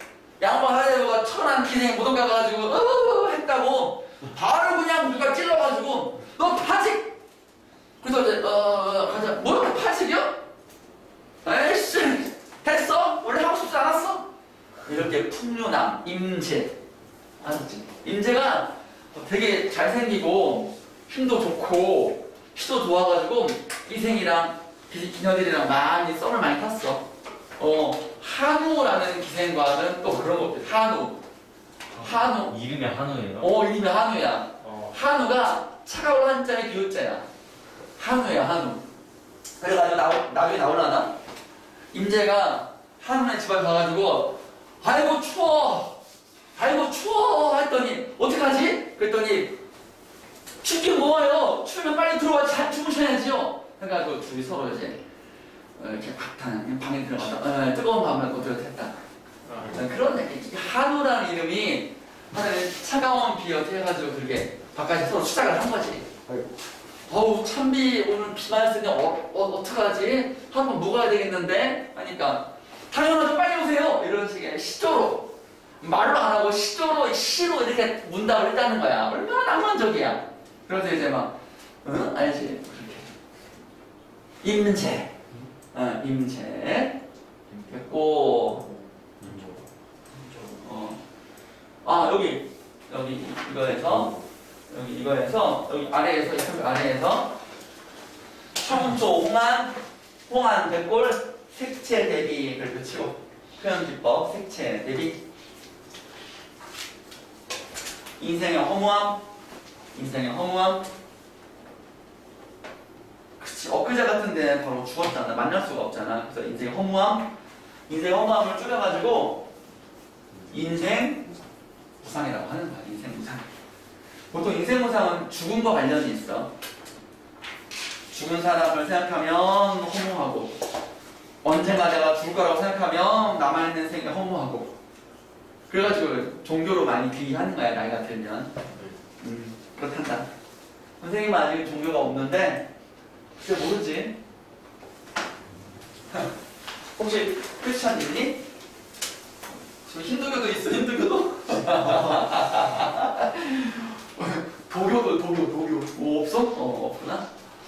양반 하대부가 천한 기생이 무덤 가가지고 어어어 했다고 바로 그냥 누가 찔러가지고 너 파직! 그래서 이제 어 가자 뭐 이렇게 파직이야? 에이씨 됐어? 원래 하고 싶지 않았어? 이렇게 풍류남 임재 알았지? 임재가 되게 잘생기고 힘도 좋고 시도 좋아가지고 이생이랑 기- 기녀들이랑 많이 썸을 많이 탔어. 어 한우라는 기생과는 또 그런 거 같아. 한우 한우 이름이 한우예요? 어 이름이 한우야. 어. 한우가 차가운 한자의 기호자야. 한우야 한우. 그래가지고 나, 나중에 나오려나? 임재가 한우네 집에 가가지고 아이고 추워 아이고 추워 했더니 어떡하지? 그랬더니 춥긴 뭐예요? 추우면 빨리 들어와 잘 주무셔야지요. 그래가지고 둘이 서로 이제 어, 이렇게 박탄 방에 들어가서 어, 뜨거운 밥을 먹고 들어댔다. 어, 그런 얘기. 한우라는 이름이 하나는 차가운 비 어떻게 해가지고 그렇게 바깥에 서로 시작을 한 거지. 어우 찬비 오늘 비만 왔으니 어, 어, 어떡하지? 한번 묵어야 되겠는데? 하니까 당연하죠 빨리 오세요! 이런 식의 시조로 말로 안 하고 시조로 시로 이렇게 문답을 했다는 거야. 얼마나 낭만적이야. 그래서 이제 막 응? 알지? 그렇게 임재 어, 임재 됐고 어. 아 여기 여기 이거에서 여기 이거에서 여기 아래에서 이 편 아래에서 청초 홍안 홍안 백골 색채 대비를 붙이고 표현 기법 색채 대비 인생의 허무함 인생의 허무함 그치 엊그제 같은데 바로 죽었잖아 만날 수가 없잖아 그래서 인생의 허무함 인생의 허무함을 줄여가지고 인생 무상이라고 하는 거야 인생 무상 보통 인생 무상은 죽음과 관련이 있어 죽은 사람을 생각하면 허무하고 언젠가 내가 죽을 거라고 생각하면 남아있는 생에 허무하고 그래가지고 종교로 많이 비하는 거야 나이가 들면 음, 그렇단다 선생님은 아직 종교가 없는데 글쎄 모르지 혹시 크리스찬 있니? 지금 힌두교도 있어 힌두교도? 도교도 도교 도교 뭐 없어? 어 없구나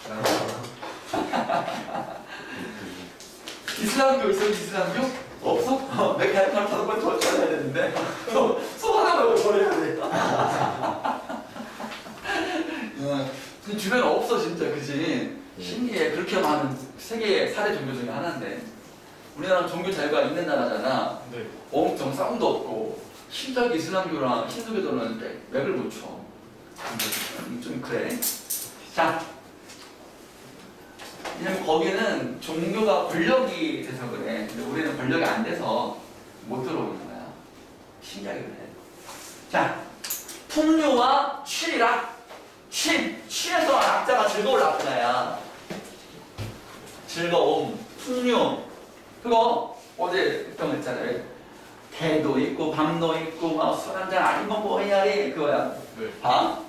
이슬람교 있어 이슬람교? 없어? 어, 내가 한 다섯 번 더 쳐야 되는데 소 하나만 버려야 돼 그 주변에 없어 진짜 그지? 신기해 그렇게 많은 세계 사 대 종교 중에 하나인데 우리나라는 종교 자유가 있는 나라잖아 네. 엄청 싸움도 없고 신작 이슬람교랑 힌두교도는 맥을 못 쳐. 좀 그래. 자, 왜냐면 거기는 종교가 권력이 돼서 그래. 근데 우리는 권력이 안 돼서 못 들어오는 거야. 신기하게 그래. 자, 풍류와 취락. 취, 취에서 낙자가 즐거울 낙자야. 즐거움, 풍류. 그거 어제 했던 거 있잖아요. 개도 있고 밤도 있고 막 술 한잔 아니면 뭐 해야 돼 그거야. 네. 아?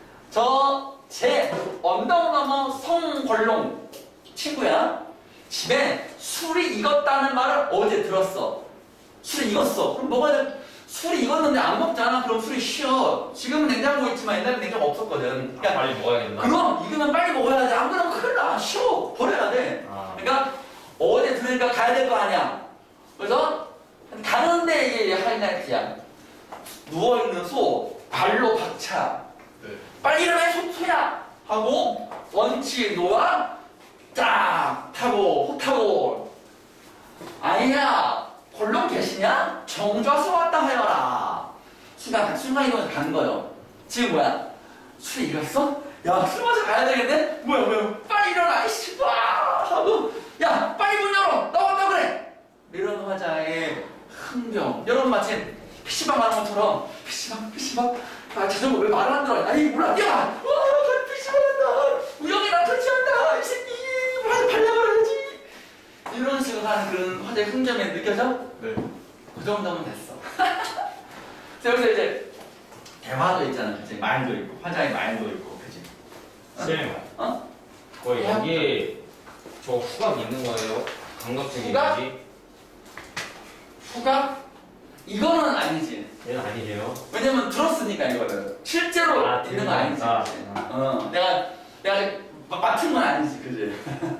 저제 언덕 넘어 성걸롱 친구야. 집에 술이 익었다는 말을 어제 들었어. 술이 익었어. 그럼 뭐가 돼? 술이 익었는데 안 먹잖아. 그럼 술이 쉬어. 지금은 냉장고 있지만 옛날에 냉장고 없었거든. 아, 빨리 먹어야겠나? 그럼 익으면 빨리 먹어야지. 안 그러면 큰일 나. 쉬어. 버려야 돼. 아. 그러니까 어제 들으니까 가야 될 거 아니야. 그래서 가는데 이게 하이라이트야. 누워있는 소 발로 박차. 네. 빨리 일어나 소, 소야 하고 원치 놓아 딱 타고 호 타고 아니야 걸렁 계시냐? 정좌서 왔다 하여라. 순간 순간이동해서 간 거요. 지금 뭐야? 술이 익었어? 야 술 마셔 가야 되겠네? 뭐야 뭐야 빨리 일어나 이씨 와 하고 야 빨리 문 열어 나왔다 그래 이런 화자의 흥경 여러분 마침 피시방 가는 것처럼 피시방 피시방 아 자전거 왜 말을 안 들어 아이 몰라 야 와, 피시방 한다 우영이 나 터치한다 이 새끼 빨리 발려버려야지 이런 식으로 하는 그런 화제의 흥점이 느껴져? 네. 그 정도면 됐어 그래서 이제 대화도 있잖아 그치 말도 있고 화자의 말도 있고 그치 쌤, 어? 거의 여기에 저 후각 있는 거예요? 감각적인 후각? 거지? 후각? 이거는 아니지. 얘는 아니래요. 왜냐면 들었으니까 이거를 실제로 아, 있는 거 아니지. 아, 그치? 아. 어, 내가 내가 마- 맡은 건 아니지, 그지?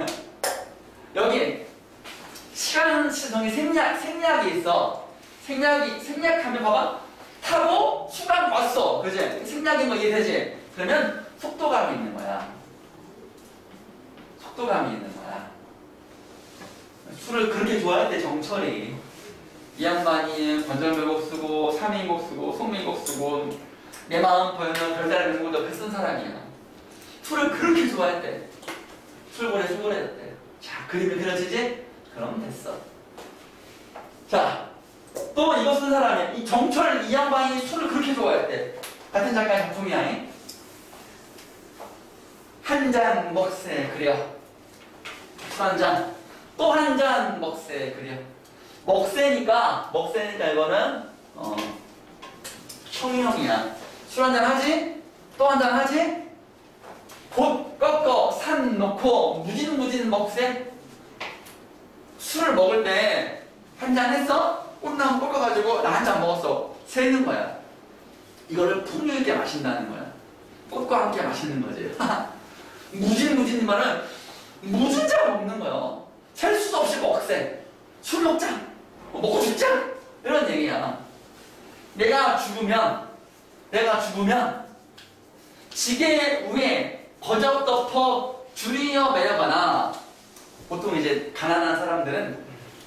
여기 시간 시정의 생략 생략이 있어. 생략이 생략하면 봐봐 타고 순간 왔어, 그지? 생략인 거 이해되지? 그러면 속도감이 있는 거야. 속도감이 있는 거야. 술을 그렇게 좋아할 때 정철이 이 양반이 권절묘곡 쓰고 삼인곡 쓰고 송민곡 쓰고 내 마음 보여는 별다른 공부 옆에 쓴 사람이야. 술을 그렇게 좋아할 때 술고래 술고래였대. 자, 그림이 그려지지? 그럼 됐어. 자, 또 이거 쓴 사람이 이 정철 이 양반이 술을 그렇게 좋아할 때 같은 작가의 작품이야. 한 잔 먹세 그려. 술 한 잔. 또 한 잔 먹세 그려. 먹세니까 먹세니까 이거는 어, 형용이야. 술 한 잔 하지? 또 한 잔 하지? 곧 꺾어 산 놓고 무진무진 먹세. 술을 먹을 때 한 잔 했어? 꽃나무 꺾어가지고 나 한 잔 먹었어. 세는 거야. 이거를 풍요 있게 마신다는 거야. 꽃과 함께 마시는 거지. 무진무진 말은 무진자 먹는 거야. 셀 수도 없이 먹세. 술 먹자. 먹고 죽자. 이런 얘기야. 내가 죽으면 내가 죽으면 지게 위에 거적 덮어 줄이어 매여거나 보통 이제 가난한 사람들은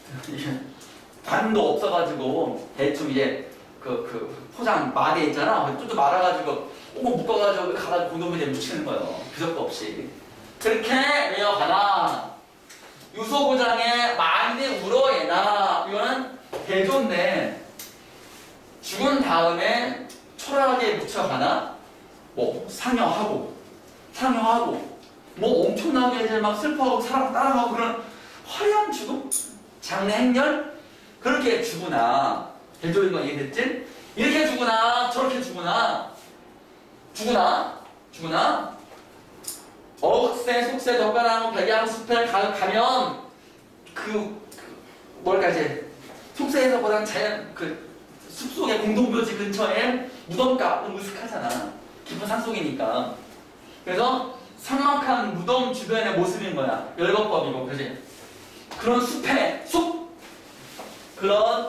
관도 없어가지고 대충 이제 그, 그 포장 마대 있잖아. 뚜뚜 말아가지고 오고 묶어가지고 가가지고 공동묘지에 묻히는 거예요. 그적도 없이. 그렇게 매여가나 유소고장에 많이 울어예나. 이거는 대조인데 죽은 다음에 초라하게 묻혀가나 뭐 상여하고 상여하고 뭐 엄청나게 이제 막 슬퍼하고 사람 따라가고 그런 화려한 죽음? 장례 행렬? 그렇게 죽으나 대조인 거 이해됐지? 이렇게 죽으나 저렇게 죽으나 죽으나 죽으나 억새, 속새, 덕가나무, 백양, 숲에 가, 가면 그, 그 뭘까 이제 속새에서보다 자연 그 숲속의 공동묘지 근처에 무덤가 으슥하잖아. 깊은 산속이니까. 그래서 삭막한 무덤 주변의 모습인 거야. 열거법이고, 그지? 그런 숲에 숲 그런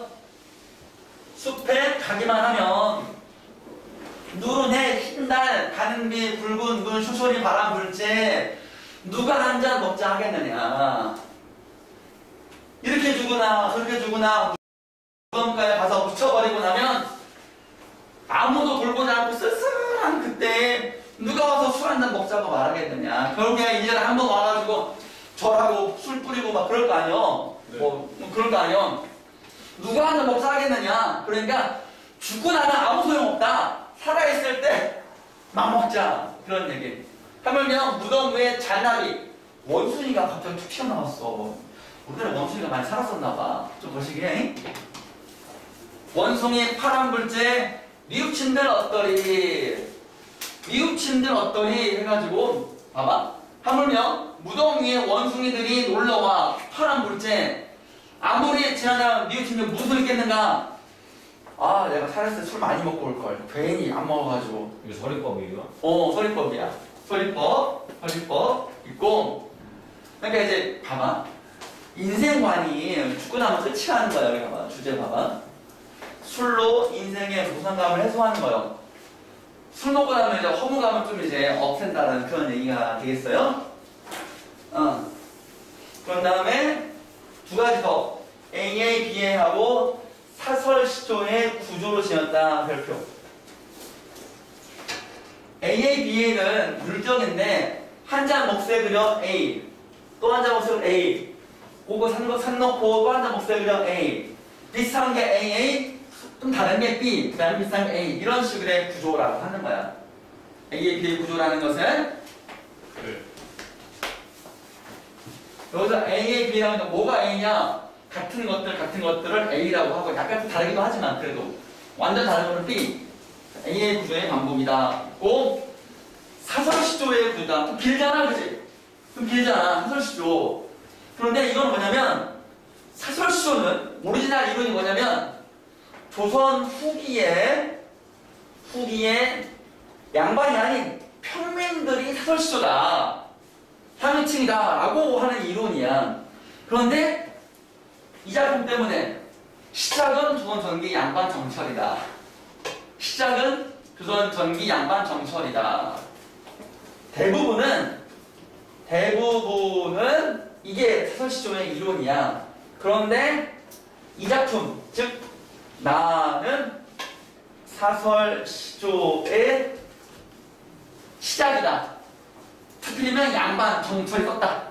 숲에 가기만 하면 누른 해, 흰 달, 가는 비, 붉은 눈, 쇼쇼리 바람 불지 누가 한 잔 먹자 하겠느냐. 이렇게 죽으나 저렇게 죽으나 무덤가에 가서 묻혀버리고 나면 아무도 돌보지 않고 쓸쓸한 그때 누가 와서 술 한 잔 먹자고 말하겠느냐. 결국에 일 년에 한 번 와가지고 절하고 술 뿌리고 막 그럴 거 아니여. 네. 뭐, 뭐 그럴 거 아니여. 누가 한 잔 먹자 하겠느냐. 그러니까 죽고 나면 아무 소용없다. 살아있을 때 막 먹자. 그런 얘기. 하물며 무덤 위에 잔나비 원숭이가 갑자기 툭 튀어나왔어. 우리나라 원숭이가 많이 살았었나봐. 좀 보시게. 원숭이 파란불제 미우친들 어떠리 미우친들 어떠리 해가지고 봐봐. 하물며 무덤 위에 원숭이들이 놀러와 파란불제 아무리 지나가면 미우친들 무슨 소리 겠는가. 아 내가 살았을 때 술 많이 먹고 올걸. 괜히 안 먹어가지고. 이거 서리법이에요? 어 서리법이야. 서리법 서리법 있고. 그러니까 이제 봐봐. 인생관이 죽고 나면 끝이라는 거야. 여기 봐봐. 주제 봐봐. 술로 인생의 무상감을 해소하는 거예요. 술 먹고 나면 이제 허무감을 좀 이제 없앤다는 그런 얘기가 되겠어요? 어. 그런 다음에 두 가지 더. 에이에이, 비에이하고 사설시조의 구조로 지었다. 별표. 에이에이, 비에이는 물정인데 한 잔 먹세 그려 A. 또 한 잔 먹세 그려 A. 그거 산, 거, 산 넣고 또 한 잔 먹세 그려 A. 비슷한 게 에이에이, 좀 다른 게 B, 그 다음에 비슷한 게 A. 이런 식의 구조라고 하는 거야. 에이에이, 비에이 구조라는 것은 네. 여기서 에이에이, 비라는 건 뭐가 A냐? 같은 것들, 같은 것들을 A라고 하고 약간 좀 다르기도 하지만 그래도 완전 다른 거는 B. 에이에이 구조의 반복이다. 고 사설시조의 구조다. 좀 길잖아, 그지? 좀 길잖아, 사설시조. 그런데 이건 뭐냐면 사설시조는 오리지널 이론이 뭐냐면 조선 후기에 후기에 양반이 아닌 평민들이 사설시조다, 상위층이다 라고 하는 이론이야. 그런데 이 작품 때문에 시작은 조선 전기 양반 정철이다. 시작은 조선 전기 양반 정철이다. 대부분은 대부분은 이게 사설시조의 이론이야. 그런데 이 작품, 즉 나는 사설시조의 시작이다. 틀리면 양반 정철이 썼다.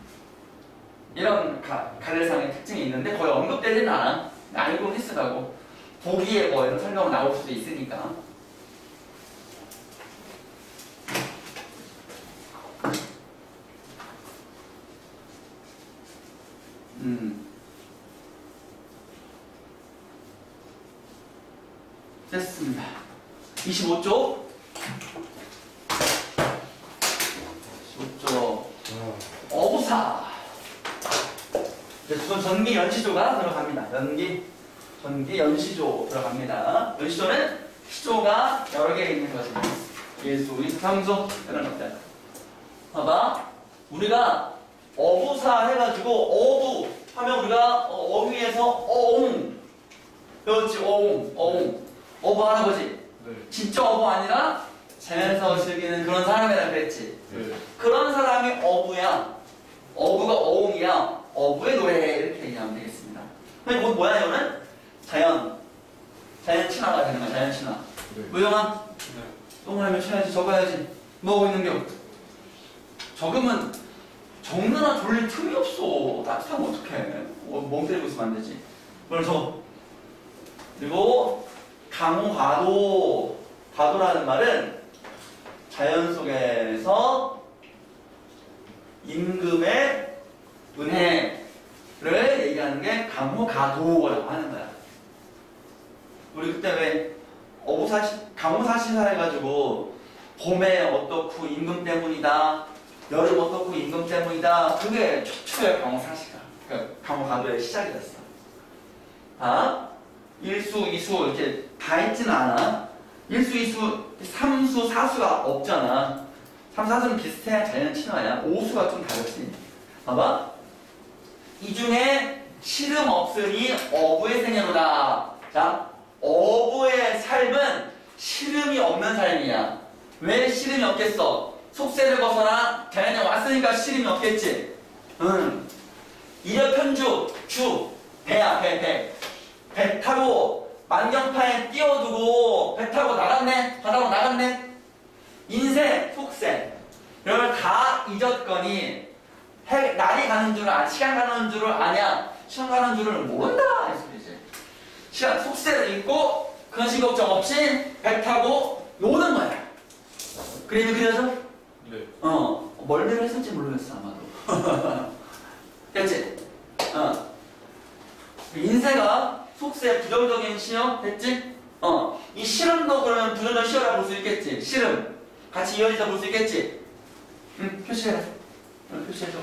이런 가, 가래상의 특징이 있는데 거의 언급되지는 않아. 알고는 했으라고. 보기에 뭐 이런 설명 나올 수도 있으니까. 음. 됐습니다. 이십오 쪽. 이십오 쪽. 어부사. 이제 조선 전기 연시조가 들어갑니다. 연기, 전기 연시조 들어갑니다. 연시조는 시조가 여러 개 있는 것입니다. 예수, 이수, 삼수 이런 것들. 봐봐. 우리가 어부사 해가지고 어부 하면 우리가 어휘에서 어옹 배웠지. 어옹, 어옹. 어부 할아버지. 네. 진짜 어부 아니라 자연에서 즐기는 그런 사람이라 그랬지. 네. 그런 사람이 어부야. 어부가 어옹이야. 어부의 노래 이렇게 얘기하면 되겠습니다. 근데 이건 뭐야 이거는? 자연. 자연 친화가 되는 거야. 자연 친화. 네. 무영아. 똥을 하면 쳐야지. 적어야지. 뭐 하고 있는겨? 적으면 적느라 졸릴 틈이 없어. 따뜻하면 어떡해. 어, 멍 때리고 있으면 안 되지. 그걸 적어. 그리고 강호가도. 가도라는 말은 자연 속에서 임금의 은혜를 얘기하는 게 강호가도라고 하는 거야. 우리 그때 왜 어부사시, 강호사시사 해가지고 봄에 어떻고 임금 때문이다, 여름 어떻고 임금 때문이다. 그게 최초의 강호사시가, 그러니까 강호가도의 시작이었어. 아? 일수, 이수 이렇게 다 있지는 않아. 일수, 이수, 삼수, 사수가 없잖아. 삼, 사수는 비슷해. 자연 친화야. 오수가 좀 다르지. 봐봐. 이 중에 시름 없으니 어부의 생애로다. 자, 어부의 삶은 시름이 없는 삶이야. 왜 시름이 없겠어? 속세를 벗어나 자연에 왔으니까 시름이 없겠지. 응. 이력편주, 주, 배야, 배, 배. 배 타고 만경파에 띄워두고 배 타고 나갔네? 바다로 나갔네? 인생, 속세 이걸 다 잊었거니 해, 날이 가는 줄을 아, 시간 가는 줄을 아냐? 시간 가는 줄을 모른다 이 소리지. 시간, 속세를 잊고 근심 걱정 없이 배 타고 노는 거야. 그림이 그려져? 네. 어, 멀미를 했을지 모르겠어 아마도. 됐지? 어. 인쇄가 속세 부정적인 시험 됐지? 어, 이 시름도 그러면 부정적 시험이라 볼 수 있겠지? 시름 같이 이어지자 볼 수 있겠지? 응, 표시해라. 응, 표시해줘.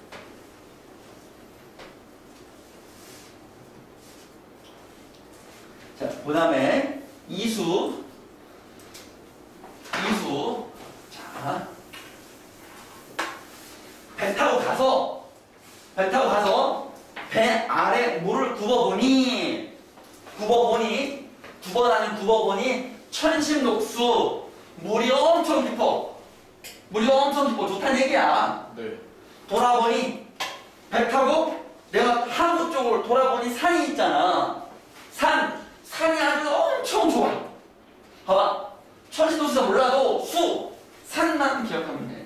자, 그 다음에 이수 이수 자, 배 타고 가서 배 타고 가서 배 아래 물을 굽어보니 굽어보니 굽어나는 굽어보니 천심녹수 물이 엄청 깊어. 물이 엄청 깊어. 좋다는 얘기야. 네. 돌아보니 배 타고 내가 항구 쪽으로 돌아보니 산이 있잖아. 산 산이 아주 엄청 좋아. 봐봐. 천심녹수가 몰라도 수 산만 기억하면 돼.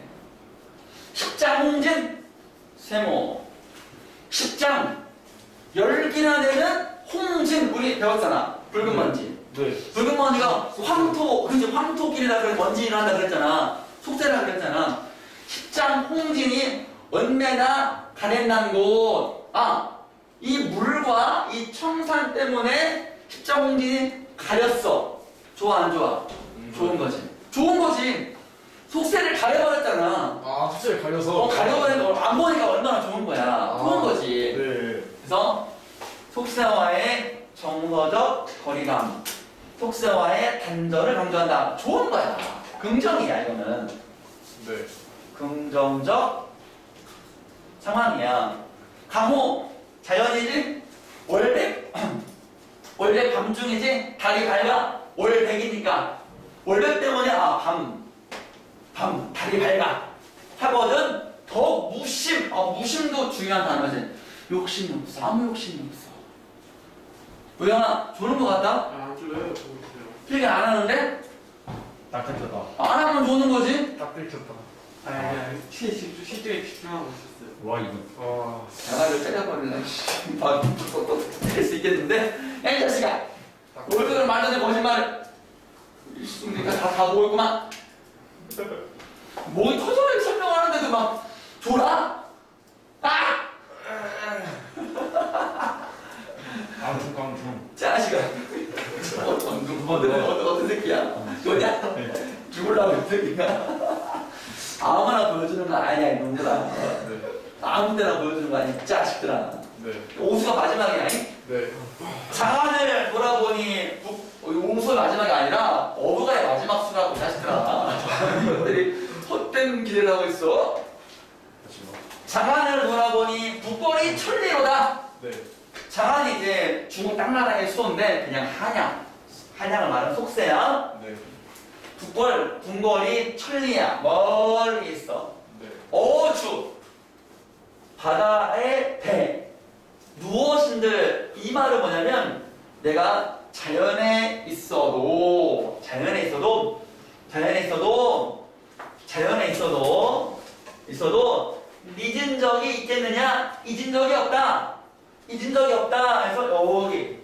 십장홍진 세모 십장 열기나 되는 홍진 우리 배웠잖아. 붉은 먼지. 네. 붉은 먼지가 황토, 그지 황토길이라 그래 먼지를 한다 그랬잖아. 속세라 그랬잖아. 십장 홍진이 언매나 가련난 곳. 아, 이 물과 이 청산 때문에 십장 홍진이 가렸어. 좋아 안 좋아? 음, 좋은 거지. 좋은 거지. 속세를 가려버렸잖아. 아, 속세를 가려서. 어, 가려버리니까 안 보니까 얼마나 좋은 거야. 아, 좋은 거지. 네. 그래서 속세와의 정서적 거리감, 속세와의 단절을 강조한다. 좋은 거야. 긍정이야 이거는. 네. 긍정적 상황이야. 강호 자연이지? 월백 월백 밤중이지? 달이 밝아? 월백이니까 월백 때문에 아 밤 밤 달이 밝아 하거든. 더 무심 어 무심도 중요한 단어지. 욕심이 없어. 아무 욕심이 없어. 우영아 조는 거 같다? 안 줄래요? 보고 있어요. 필기 안 하는데? 딱 끊겼다. 안 하면 조는 거지? 딱 들켰다. 아니, 아니, 아니, 시, 시, 시대에 집중하고 있었어요. 와 이거 와. 자가를 때려버릴래. 바로 될수 있겠는데? 야, 이 자식아! 월급을 말하는 거짓말을. 이씨가 다, 다 모였구만. 목이 터져라, 설명하는데도 막, 졸아? 아! 깡충 깡충. 자식아. 어떤, 어떤, 어떤, 어떤 새끼야? 뭐냐? 죽을라고 이 새끼가. 아무나 보여주는 거 아니야, 이놈들아. 네. 아무 데나 보여주는 거 아니야, 이 자식들아. 네. 오수가 마지막이야, 이? 네. 장안을 돌아보니 부- 오수의 마지막이 아니라 어부가의 마지막 수라고, 이 자식들아. 이것들이 헛된 기대를 하고 있어. 장안을 돌아보니 북벌이 천리로다. 네. 장안이 이제 중국 땅나라의 수도인데 그냥 한양. 한양을 말하는 속세야. 네. 북벌, 궁궐이 천리야. 멀리 있어. 네. 어주. 바다의 배. 무엇인들. 이 말은 뭐냐면 내가 자연에 있어도 자연에 있어도 자연에 있어도 자연에 있어도 있어도 잊은 적이 있겠느냐? 잊은 적이 없다. 잊은 적이 없다. 해서 여기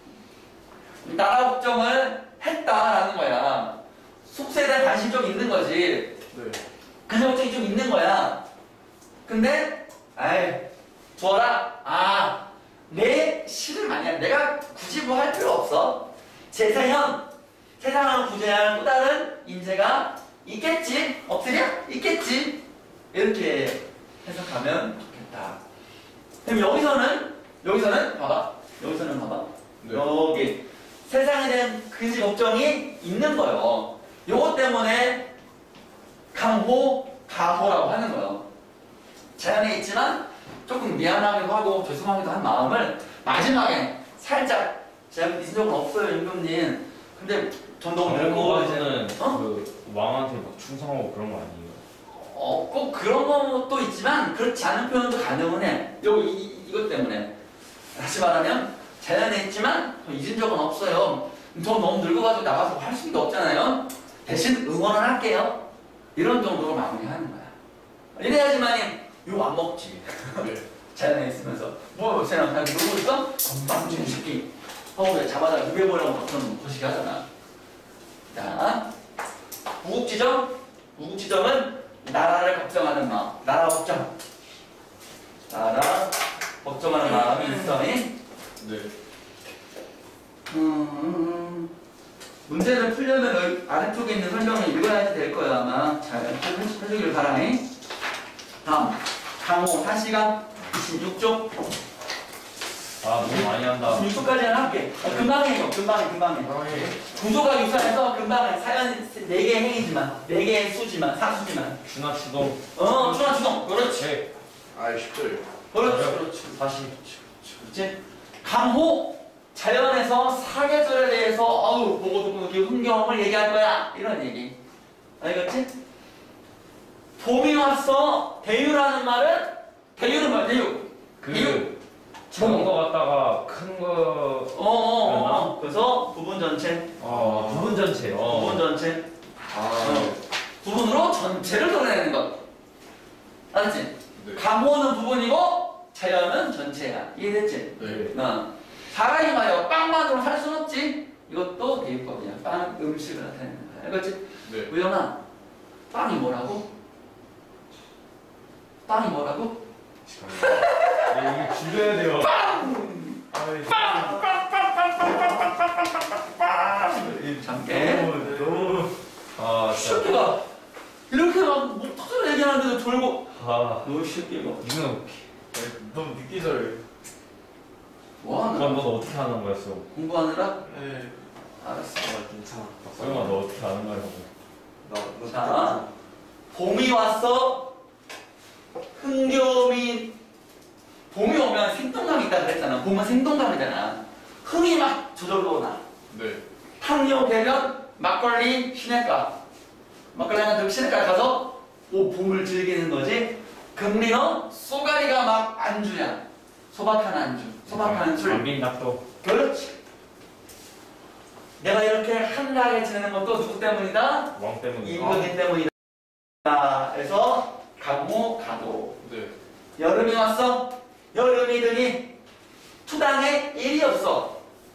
나라 걱정을 했다라는 거야. 속세에 대한 관심이 좀 있는 거지. 네. 그 걱정이 좀 있는 거야. 근데 아이 두어라. 아, 내 실은 아니야. 내가 굳이 뭐 할 필요 없어. 재세현, 세상을 구제할 또 다른 인재가 있겠지. 없으냐? 있겠지. 이렇게 해석하면 좋겠다. 그럼 여기서는 여기서는 봐봐. 여기서는 봐봐. 네. 여기 세상에 대한 근시 걱정이 있는 거예요. 요것 때문에 강호, 가호라고 하는 거예요. 자연에 있지만 조금 미안하기도 하고 죄송하기도 한 마음을 마지막에 살짝 제가 잊은 적은 없어요, 임금님. 근데 전동 늙고 이제 는 어? 그 왕한테 막 충성하고 그런 거 아니에요? 어, 꼭 그런 것도 있지만 그렇지 않은 표현도 가능은 해. 요 이, 이- 이것 때문에 다시 말하면 자연에 있지만 잊은 적은 없어요. 저 너무 늙어가지고 나가서 할 수도 없잖아요. 대신 응원을 할게요. 이런 정도로 마무리하는 거야. 이래야지만이 욕 안 먹지. 네. 자연에 있으면서 뭐 쟤랑 자기 놀고 있어? 건방진 새끼. 하고 왜 잡아다 유배보라고 그런 거시기 하잖아. 자, 우국지정. 우국지정은 나라를 걱정하는 마음. 나라 걱정. 나라 걱정하는 마음이 있어. 잉? 네. 음, 문제를 풀려면 여기 아래쪽에 있는 설명을 읽어야 될 거야 아마. 잘 해주길 바라네. 다음 강호 사시가 이십육 쪽. 아 너무 많이 한다. 이십육 쪽까지는 할게. 어, 금방 해요. 금방 해. 금방 해. 구조가 유사해서 금방 해. 사연 네 개의 행위지만 네 개의 수지만 사수지만. 준하 추동. 어, 추나 추동. 그렇지. 네. 아, 쉽죠. 그렇지. 그렇지. 다시. 그렇지. 강호 자연에서 사계절에 대해서 어우 보고 듣고 느끼고 흥겨움을 얘기할 거야. 이런 얘기. 알겠지? 봄이 왔어. 대유라는 말은 대유는 뭐야? 대유. 대유. 그 작은 거 갖다가 큰 거. 어, 어, 어. 그래서 부분 전체. 어 부분 전체. 어. 부분 전체. 아, 네. 부분으로 전체를 드러내는 것. 알았지? 네. 강호는 부분이고 자연은 전체야. 이해됐지? 네. 어. 사람이 말이야. 빵만으로 살 순 없지? 이것도 대유법이야. 빵 음식을 나타내는 거야. 알겠지? 네. 우영아, 빵이 뭐라고? 빵이 뭐라고? 네, 이게 줄여야 돼요. 잠깐. 너무 너무. 아 진짜. 새끼가 이렇게 막목 터져 얘기하는데도 졸고. 아 너 새끼가. 이거 너무 늦기 절. 뭐하는 그럼 너 어떻게 하는 거였어? 공부하느라? 네. 알았어. 아 괜찮아. 소영아 너 어떻게 하는 거냐고. 나나 자, 봄이 왔어. 흥겨움이 봄이 오면 생동감이 있다 그랬잖아. 봄은 생동감이잖아. 흥이 막 저절로 나. 네. 탕요 되면 막걸리 시내가 막걸리 하나 들고 시내가 가서 오 봄을 즐기는 거지. 금리는 쏘가리가 막 안주야. 소박한 안주, 소박한 술. 안빈낙도. 그렇지. 내가 이렇게 한가하게 지내는 것도 누구 때문이다? 왕 때문에. 임금이 때문이다. 그래서 가무 가도. 네. 여름이 왔어. 여름이 드니 투당에 일이 없어.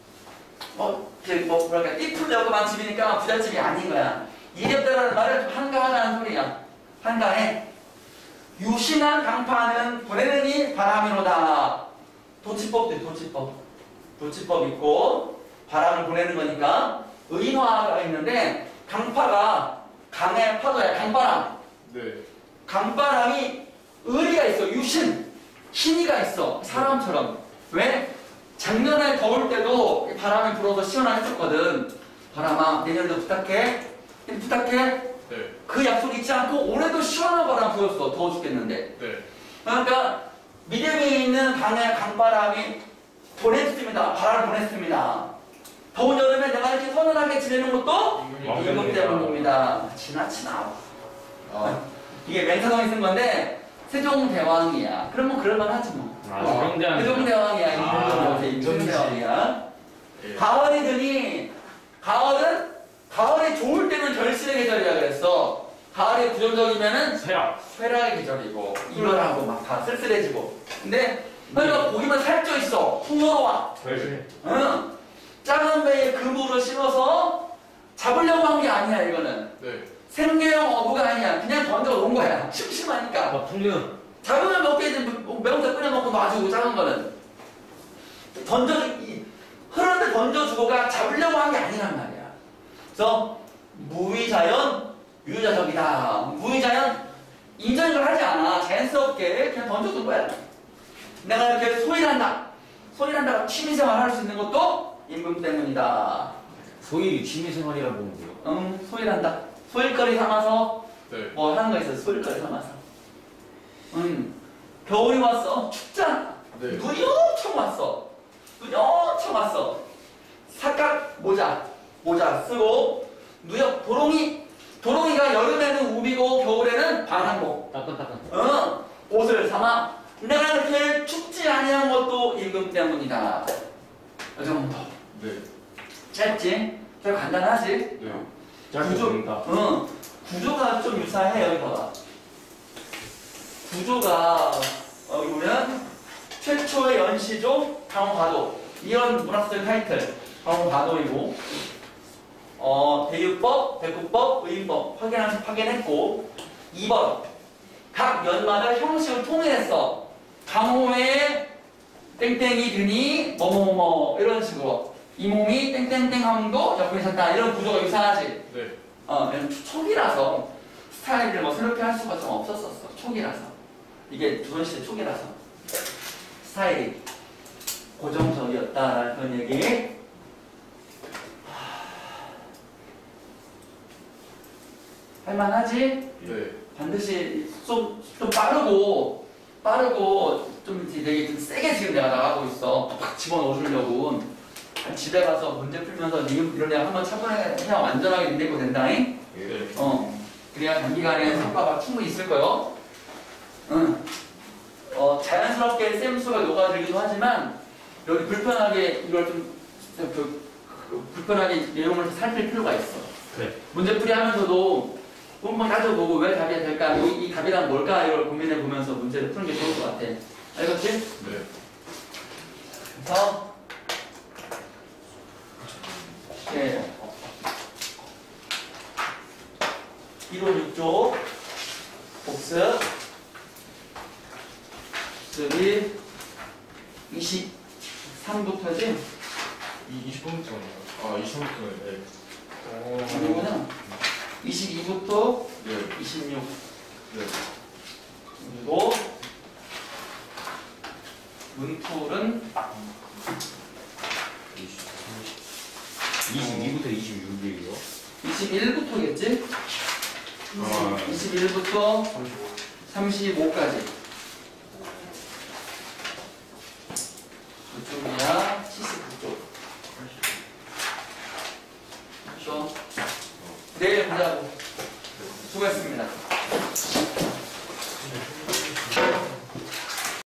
뭐, 이제 뭐 뭐랄까 띠풀려고만 집이니까 부잣집이 아닌 거야. 일이 없다라는 말은 좀 한가하다는 소리야. 한가해. 유신한 강파는 보내느니 바람이로다. 도치법도 도치법. 도치법 있고 바람을 보내는 거니까 의인화가 있는데 강파가 강의 파도야. 강바람. 네. 강바람이 의리가 있어. 유신. 신의가 있어. 사람처럼. 왜? 작년에 더울 때도 바람이 불어서 시원하게 해줬거든. 바람아 내년에도 부탁해. 부탁해. 네. 그 약속 잊지 않고 올해도 시원한 바람 불었어. 더워 죽겠는데. 네. 그러니까 믿음이 있는 강의 강바람이 보냈습니다. 바람을 보냈습니다. 더운 여름에 내가 이렇게 선선하게 지내는 것도 임금 때문입니다. 지나치나. 아. 이게 맹사동이 쓴 건데 세종대왕이야. 그러면 그럴만하지 뭐. 아, 세종대왕이야. 세종대왕이야. 임금도 아, 요새 임금대왕이야. 예. 가을이 드니 가을은 가을이 좋을 때는 결실의 계절이라 그랬어. 가을이 부정적이면은 세약. 쇠락의 계절이고 이별하고 막 다 쓸쓸해지고. 근데 그러니까 고기만 살쪄 있어. 풍요로워. 그래. 응. 작은 배에 그물을 실어서 잡으려고 한 게 아니야 이거는. 네. 생계형 어부가 아니야. 그냥 던져 놓은 거야. 심심하니까. 아 풍년. 잡으면 몇 개 매운탕 끓여 먹고 놔주고 작은 거는 던져 이 흐르는데 던져주고가 잡으려고 한 게 아니란 말이야. 그래서 무위자연 유유자적이다. 무위자연 인정을 하지 않아. 자연스럽게 그냥 던져둔 거야. 내가 이렇게 소일한다. 소일한다가 취미생활 할 수 있는 것도 임금 때문이다. 소위 취미생활이라 보는데요. 응, 소일한다. 소일거리 삼아서 네. 뭐 하는 거 있어. 소일거리 삼아서. 응. 겨울이 왔어. 춥잖아. 네. 눈이 엄청 왔어. 눈이 엄청 왔어. 사각 모자. 모자 쓰고 누역 도롱이. 도롱이가 여름에는 우비고 겨울에는 방한복. 따끈따끈. 응. 옷을 삼아. 내가 이렇게 춥지 아니한 것도 임금 때문이다. 이 정도. 네. 짧지? 좀 간단하지? 네. 짧게 구조, 보인다. 응. 구조가 좀 유사해. 여기 봐봐. 구조가 어, 여기 보면 최초의 연시조 강원과도 이런 문학적 타이틀 강원과도이고 어, 대유법, 대구법, 의인법 확인한 확인했고 이 번 각 연마다 형식을 통일했어. 강호의 땡땡이 드니 뭐뭐뭐 이런 식으로 이 몸이 땡땡땡 함도 옆에 있었다. 이런 구조가 유사하지. 네. 어, 초기라서 스타일을 뭐 새롭게 할 수가 좀 없었었어. 초기라서. 이게 조선시대 초기라서. 스타일이 고정적이었다라는 그런 얘기. 할만하지? 네. 반드시 좀, 좀 빠르고, 빠르고, 좀 되게 좀 세게 지금 내가 나가고 있어. 팍 집어넣어주려고. 집에 가서 문제 풀면서 이런 내가 한번 차분하게 그냥 완전하게 인내고 된다잉? 네. 어. 그래야 단기간에 성과가 충분히 있을 거요. 응. 어, 자연스럽게 쌤수가 녹아들기도 하지만, 여기 불편하게 이걸 좀, 그, 그, 불편하게 내용을 살필 필요가 있어. 네. 문제풀이 하면서도 한번 따져보고 왜 답이 될까, 이, 이 답이란 뭘까, 이걸 고민해 보면서 문제를 푸는 게 좋을 것 같아. 알겠지? 네. 그래서, 네. 이론 육 조, 복습, 복습이 이십삼부터지? 이 이십 분부터네요. 아, 이십 분부터네. 네. 그리고는 이십이부터 네. 이십육. 네. 그리고 문풀은 이십육이에요. 이십일부터겠지? 아. 이십일부터 삼십오까지. 이쪽이야, 칠십구 쪽. 그렇죠? 내일 보자고. 수고했습니다.